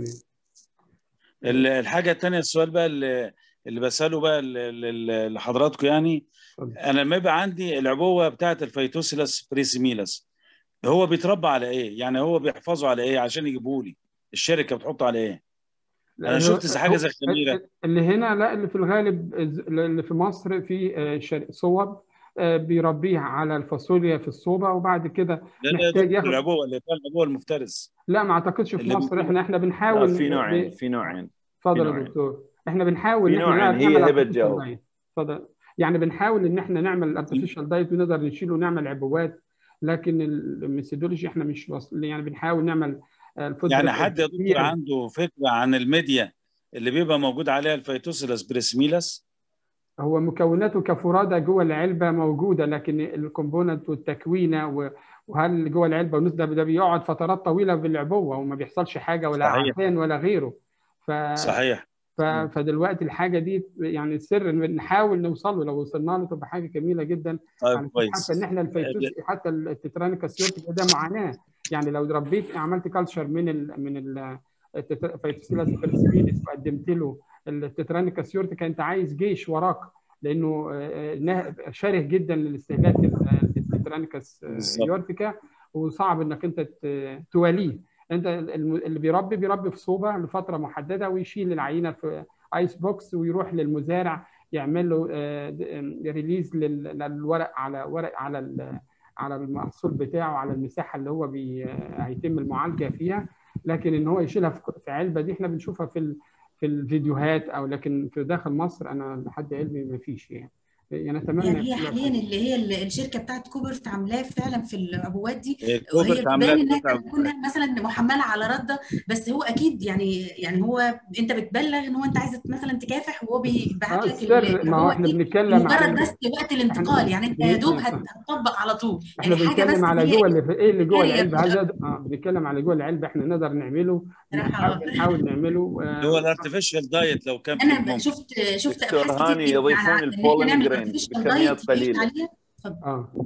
Speaker 5: الحاجه الثانيه، السؤال بقى اللي بساله بقى لحضراتكم، يعني انا لما يبقى عندي العبوه بتاعه الفيتوسيلاس بريسيميلاس، هو بيتربى على ايه؟ يعني هو بيحفظوا على ايه عشان يجيبوا لي؟ الشركه بتحطه على ايه؟ انا شفت حاجه زي خميره
Speaker 1: اللي هنا، لا اللي في الغالب اللي في مصر في صوب بيربيها على الفاصوليا في الصوبه، وبعد كده
Speaker 5: محتاج ياخد العبوه اللي فيها العبوه المفترس.
Speaker 1: لا ما اعتقدش في مصر. احنا بنحاول.
Speaker 3: في نوعين. في نوعين.
Speaker 1: اتفضل يا دكتور. احنا بنحاول
Speaker 3: ان احنا
Speaker 1: نعمل
Speaker 3: هبه تجاوب.
Speaker 1: اتفضل. يعني بنحاول ان احنا نعمل الارتفيشال دايت ونقدر نشيله ونعمل عبوات، لكن الميثودولوجي احنا مش يعني بنحاول نعمل
Speaker 5: يعني حد يا دكتور عنده فكره عن الميديا اللي بيبقى موجود عليها الفيتوسيلاس بريسميلاس؟
Speaker 1: هو مكوناته كفرادة جوه العلبة موجودة، لكن الكومبوننت والتكوينة وهل جوه العلبة ده بيقعد فترات طويلة بالعبوة وما بيحصلش حاجة ولا عفان ولا غيره.
Speaker 5: صحيح.
Speaker 1: فدلوقتي الحاجة دي يعني السر بنحاول نوصل له، لو وصلنا له تبقى حاجة جميلة جدا.
Speaker 5: طيب كويس.
Speaker 1: حتى ان احنا حتى التترانيكاسيورتيك ده معاناة. يعني لو ربيت عملت كالتشر من الفيتوسيلاس بريسميلس وقدمت له التترانيكاسيورتيكا، انت عايز جيش وراك، لانه شره جدا لاستهلاك التترانيكاس يورتيكا، وصعب انك انت تواليه. انت اللي بيربي في صوبه لفتره محدده ويشيل العينه في ايس بوكس ويروح للمزارع يعمل له ريليز للورق على المحصول بتاعه، على المساحه اللي هو هيتم المعالجه فيها. لكن ان هو يشيلها في علبه دي احنا بنشوفها في الفيديوهات، او لكن في داخل مصر انا لحد علمي ما فيش يعني اتمنى.
Speaker 2: يعني هي حاليا اللي هي الشركه بتاعت كوبرت عاملاه فعلا في العبوات دي،
Speaker 5: وهي
Speaker 2: بتبان انها تكون مثلا محمله على رده، بس هو اكيد يعني هو انت بتبلغ ان هو انت عايز مثلا تكافح، وهو بيبعت لك
Speaker 1: ما هو احنا بنتكلم
Speaker 2: مجرد بس وقت الانتقال، يعني انت يا دوب هتطبق على طول.
Speaker 1: احنا يعني حاجه بس على جوه اللي جوه العلبه هذا. بنتكلم على جوه العلبه احنا نقدر نعمله، بنحاول نعمله
Speaker 5: هو الارتفيشال دايت لو كان
Speaker 2: انا شفت
Speaker 3: دكتور هاني يضيفون البولن جرين بكميات قليله.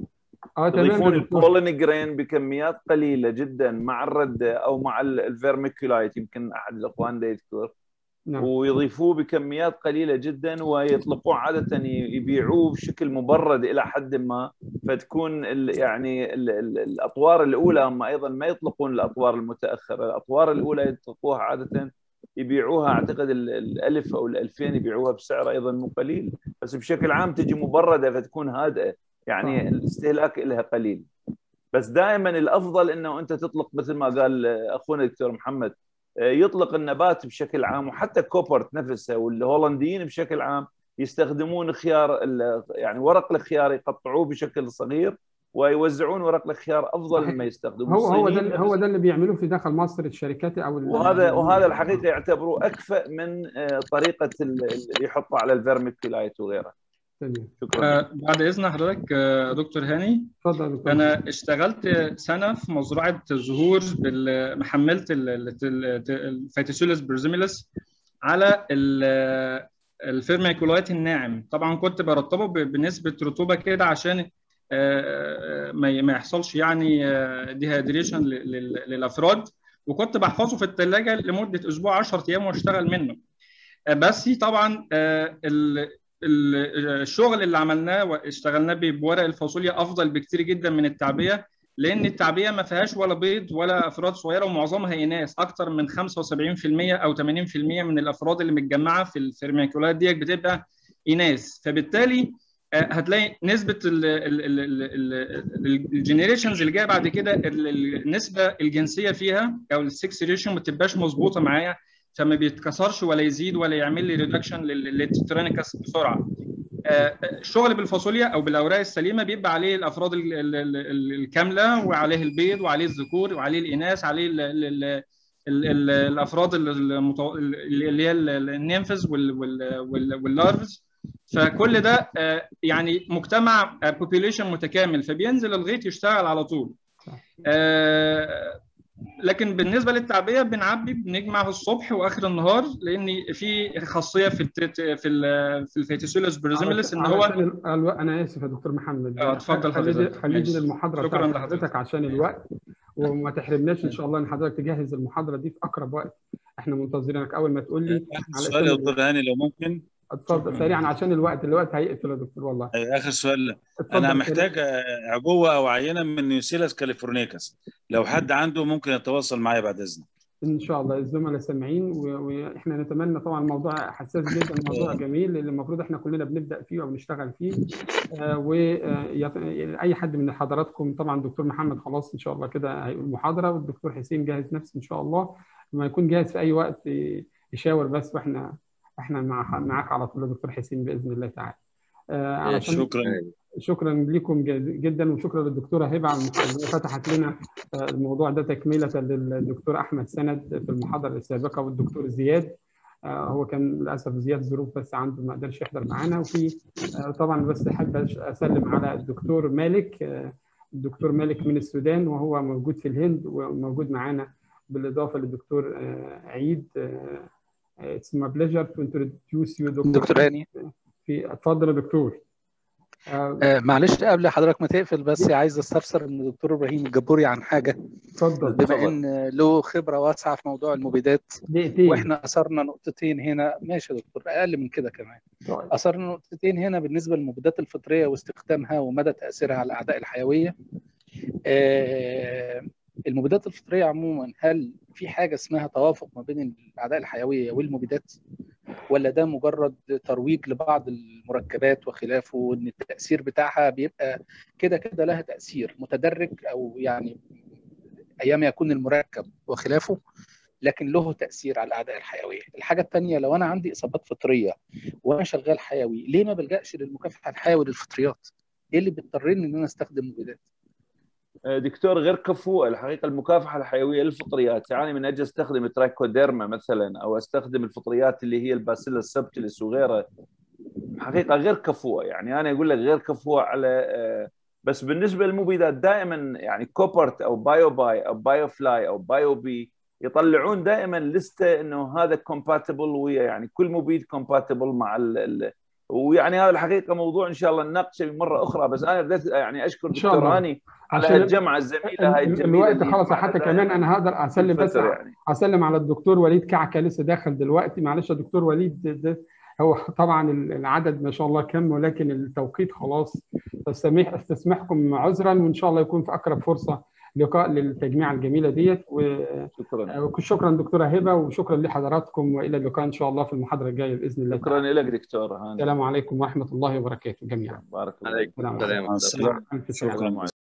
Speaker 3: يضيفون البولن جرين بكميات قليله جدا مع الرده او مع الفيرميكولايت، يمكن احد الاخوان ده يذكر. نعم. ويضيفوه بكميات قليله جدا ويطلقوه عاده يبيعوه بشكل مبرد الى حد ما، فتكون يعني الاطوار الاولى هم ايضا ما يطلقون الاطوار المتاخره، الاطوار الاولى يطلقوها عاده يبيعوها اعتقد ال1000 او ال2000 يبيعوها بسعر ايضا مو قليل، بس بشكل عام تجي مبرده فتكون هادئه، يعني الاستهلاك لها قليل. بس دائما الافضل انه انت تطلق مثل ما قال اخونا الدكتور محمد، يطلق النبات بشكل عام، وحتى كوبرت نفسه والهولنديين بشكل عام يستخدمون خيار يعني ورق الخيار يقطعوه بشكل صغير ويوزعون ورق الخيار افضل مما يستخدمون.
Speaker 1: هو ده اللي بيعملوه في داخل مصر الشركات او
Speaker 3: وهذا الحقيقه يعتبروه اكفأ من طريقه اللي يحطوا على الفيرميكولايت وغيره.
Speaker 6: شكرا. بعد اذن حضرتك دكتور هاني، انا اشتغلت سنه في مزرعه زهور محملت الفيتيسولس برزيميلس على الفيرميكولايت الناعم. طبعا كنت برطبه بنسبه رطوبه كده عشان ما يحصلش يعني ديهايدريشن للافراد، وكنت بحفظه في الثلاجه لمده اسبوع 10 ايام واشتغل منه. بس طبعا الشغل اللي عملناه واشتغلناه بورق الفاصوليا افضل بكتير جدا من التعبئه، لان التعبئه ما فيهاش ولا بيض ولا افراد صغيره ومعظمها اناث. اكثر من 75% او 80% من الافراد اللي متجمعه في الفيرميكولات دي بتبقى اناث، فبالتالي هتلاقي نسبه الجنريشنز اللي جايه بعد كده النسبه الجنسيه فيها او السكس ريشيو ما تبقاش مظبوطه معايا، فما بيتكسرش ولا يزيد ولا يعمل لي ريدكشن للتيترانيكاس بسرعه. الشغل بالفاصوليا او بالاوراق السليمه بيبقى عليه الافراد الكامله، وعليه البيض، وعليه الذكور، وعليه الاناث، عليه الافراد اللي هي النيمفز واللارفز. فكل ده يعني مجتمع بوبيليشن متكامل، فبينزل الغيط يشتغل على طول. لكن بالنسبه للتعبئه بنجمع في الصبح واخر النهار، لان في خاصيه في الفيتيسولس برزيميلس ان هو
Speaker 1: انا اسف يا دكتور محمد،
Speaker 6: اتفضل حضرتك.
Speaker 1: خليني للمحاضره بتاعت حضرتك عشان الوقت، وما تحرمناش ان شاء الله ان حضرتك تجهز المحاضره دي في اقرب وقت. احنا منتظرينك اول ما تقول لي.
Speaker 5: سؤال يا دكتور هاني لو ممكن.
Speaker 1: اتفضل سريعا عشان الوقت هيقفل يا دكتور والله.
Speaker 5: اخر سؤال، انا محتاج عبوه او عينه من نيوسيلاس كاليفورنيكاس، لو حد عنده ممكن يتواصل معايا بعد اذنك.
Speaker 1: ان شاء الله الزملاء سامعين، واحنا نتمنى طبعا الموضوع حساس جدا، موضوع جميل اللي المفروض احنا كلنا بنبدا فيه وبنشتغل فيه. واي حد من حضراتكم، طبعا دكتور محمد خلاص ان شاء الله كده هيقول محاضره، والدكتور حسين جاهز نفسه ان شاء الله، لما يكون جاهز في اي وقت يشاور بس، واحنا معاك على طول يا دكتور حسين باذن الله تعالى. شكرا لكم جدا، وشكرا للدكتوره هبه على المحاضره اللي فتحت لنا الموضوع ده تكمله للدكتور احمد سند في المحاضره السابقه، والدكتور زياد. هو كان للاسف زياد ظروف بس عنده ما قدرش يحضر معانا. وفي طبعا بس احب اسلم على الدكتور مالك، الدكتور مالك من السودان وهو موجود في الهند وموجود معانا، بالاضافه للدكتور عيد. It's my pleasure to introduce you
Speaker 4: دكتور هاني.
Speaker 1: اتفضل يا دكتور.
Speaker 4: معلش قبل حضرتك ما تقفل، بس عايز استفسر من الدكتور ابراهيم الجبوري عن حاجه.
Speaker 1: اتفضل.
Speaker 4: بما ان له خبره واسعه في موضوع المبيدات، واحنا اثرنا نقطتين هنا. ماشي يا دكتور، اقل من كده كمان. اثرنا نقطتين هنا بالنسبه للمبيدات الفطريه واستخدامها ومدى تاثيرها على الاعداء الحيويه. المبيدات الفطريه عموما، هل في حاجه اسمها توافق ما بين الاعداء الحيويه والمبيدات، ولا ده مجرد ترويج لبعض المركبات وخلافه، وان التاثير بتاعها بيبقى كده كده لها تاثير متدرج، او يعني ايام يكون المركب وخلافه لكن له تاثير على الاعداء الحيويه؟ الحاجه الثانيه، لو انا عندي اصابات فطريه وانا شغال حيوي، ليه ما بلجاش للمكافحه الحيوي للفطريات؟ ايه اللي بيضطرني ان انا استخدم مبيدات؟
Speaker 3: دكتور غير كفؤ الحقيقه المكافحه الحيويه للفطريات، يعني من اجل استخدم ترايكوديرما مثلا، او استخدم الفطريات اللي هي الباسيلا سبتيلس وغيرها، حقيقه غير كفؤه. يعني انا اقول لك غير كفؤه على بس بالنسبه للمبيدات دائما يعني كوبرت او بايو باي او بايو فلاي او بايو بي يطلعون دائما لسته انه هذا كومباتبل ويا، يعني كل مبيد كومباتبل مع ويعني هذا الحقيقه موضوع ان شاء الله نناقشه مره اخرى، بس انا بدأت يعني اشكر دكتور هاني على هالجمعه الزميله هاي الجميله.
Speaker 1: الوقت خلص، حتى كمان انا هقدر اسلم، بس يعني اسلم على الدكتور وليد كعكه لسه داخل دلوقتي. معلش يا دكتور وليد، ده هو طبعا العدد ما شاء الله كم، ولكن التوقيت خلاص، استسمحكم عذرا، وان شاء الله يكون في اقرب فرصه لقاء للتجميعه الجميله ديت. شكرا دكتوره هبه، وشكرا لحضراتكم، والى اللقاء ان شاء الله في المحاضره الجايه باذن الله.
Speaker 3: شكرا لك دكتور هاني.
Speaker 1: السلام عليكم ورحمه الله وبركاته جميعا.
Speaker 3: بارك الله.
Speaker 7: السلام.
Speaker 3: شكرا.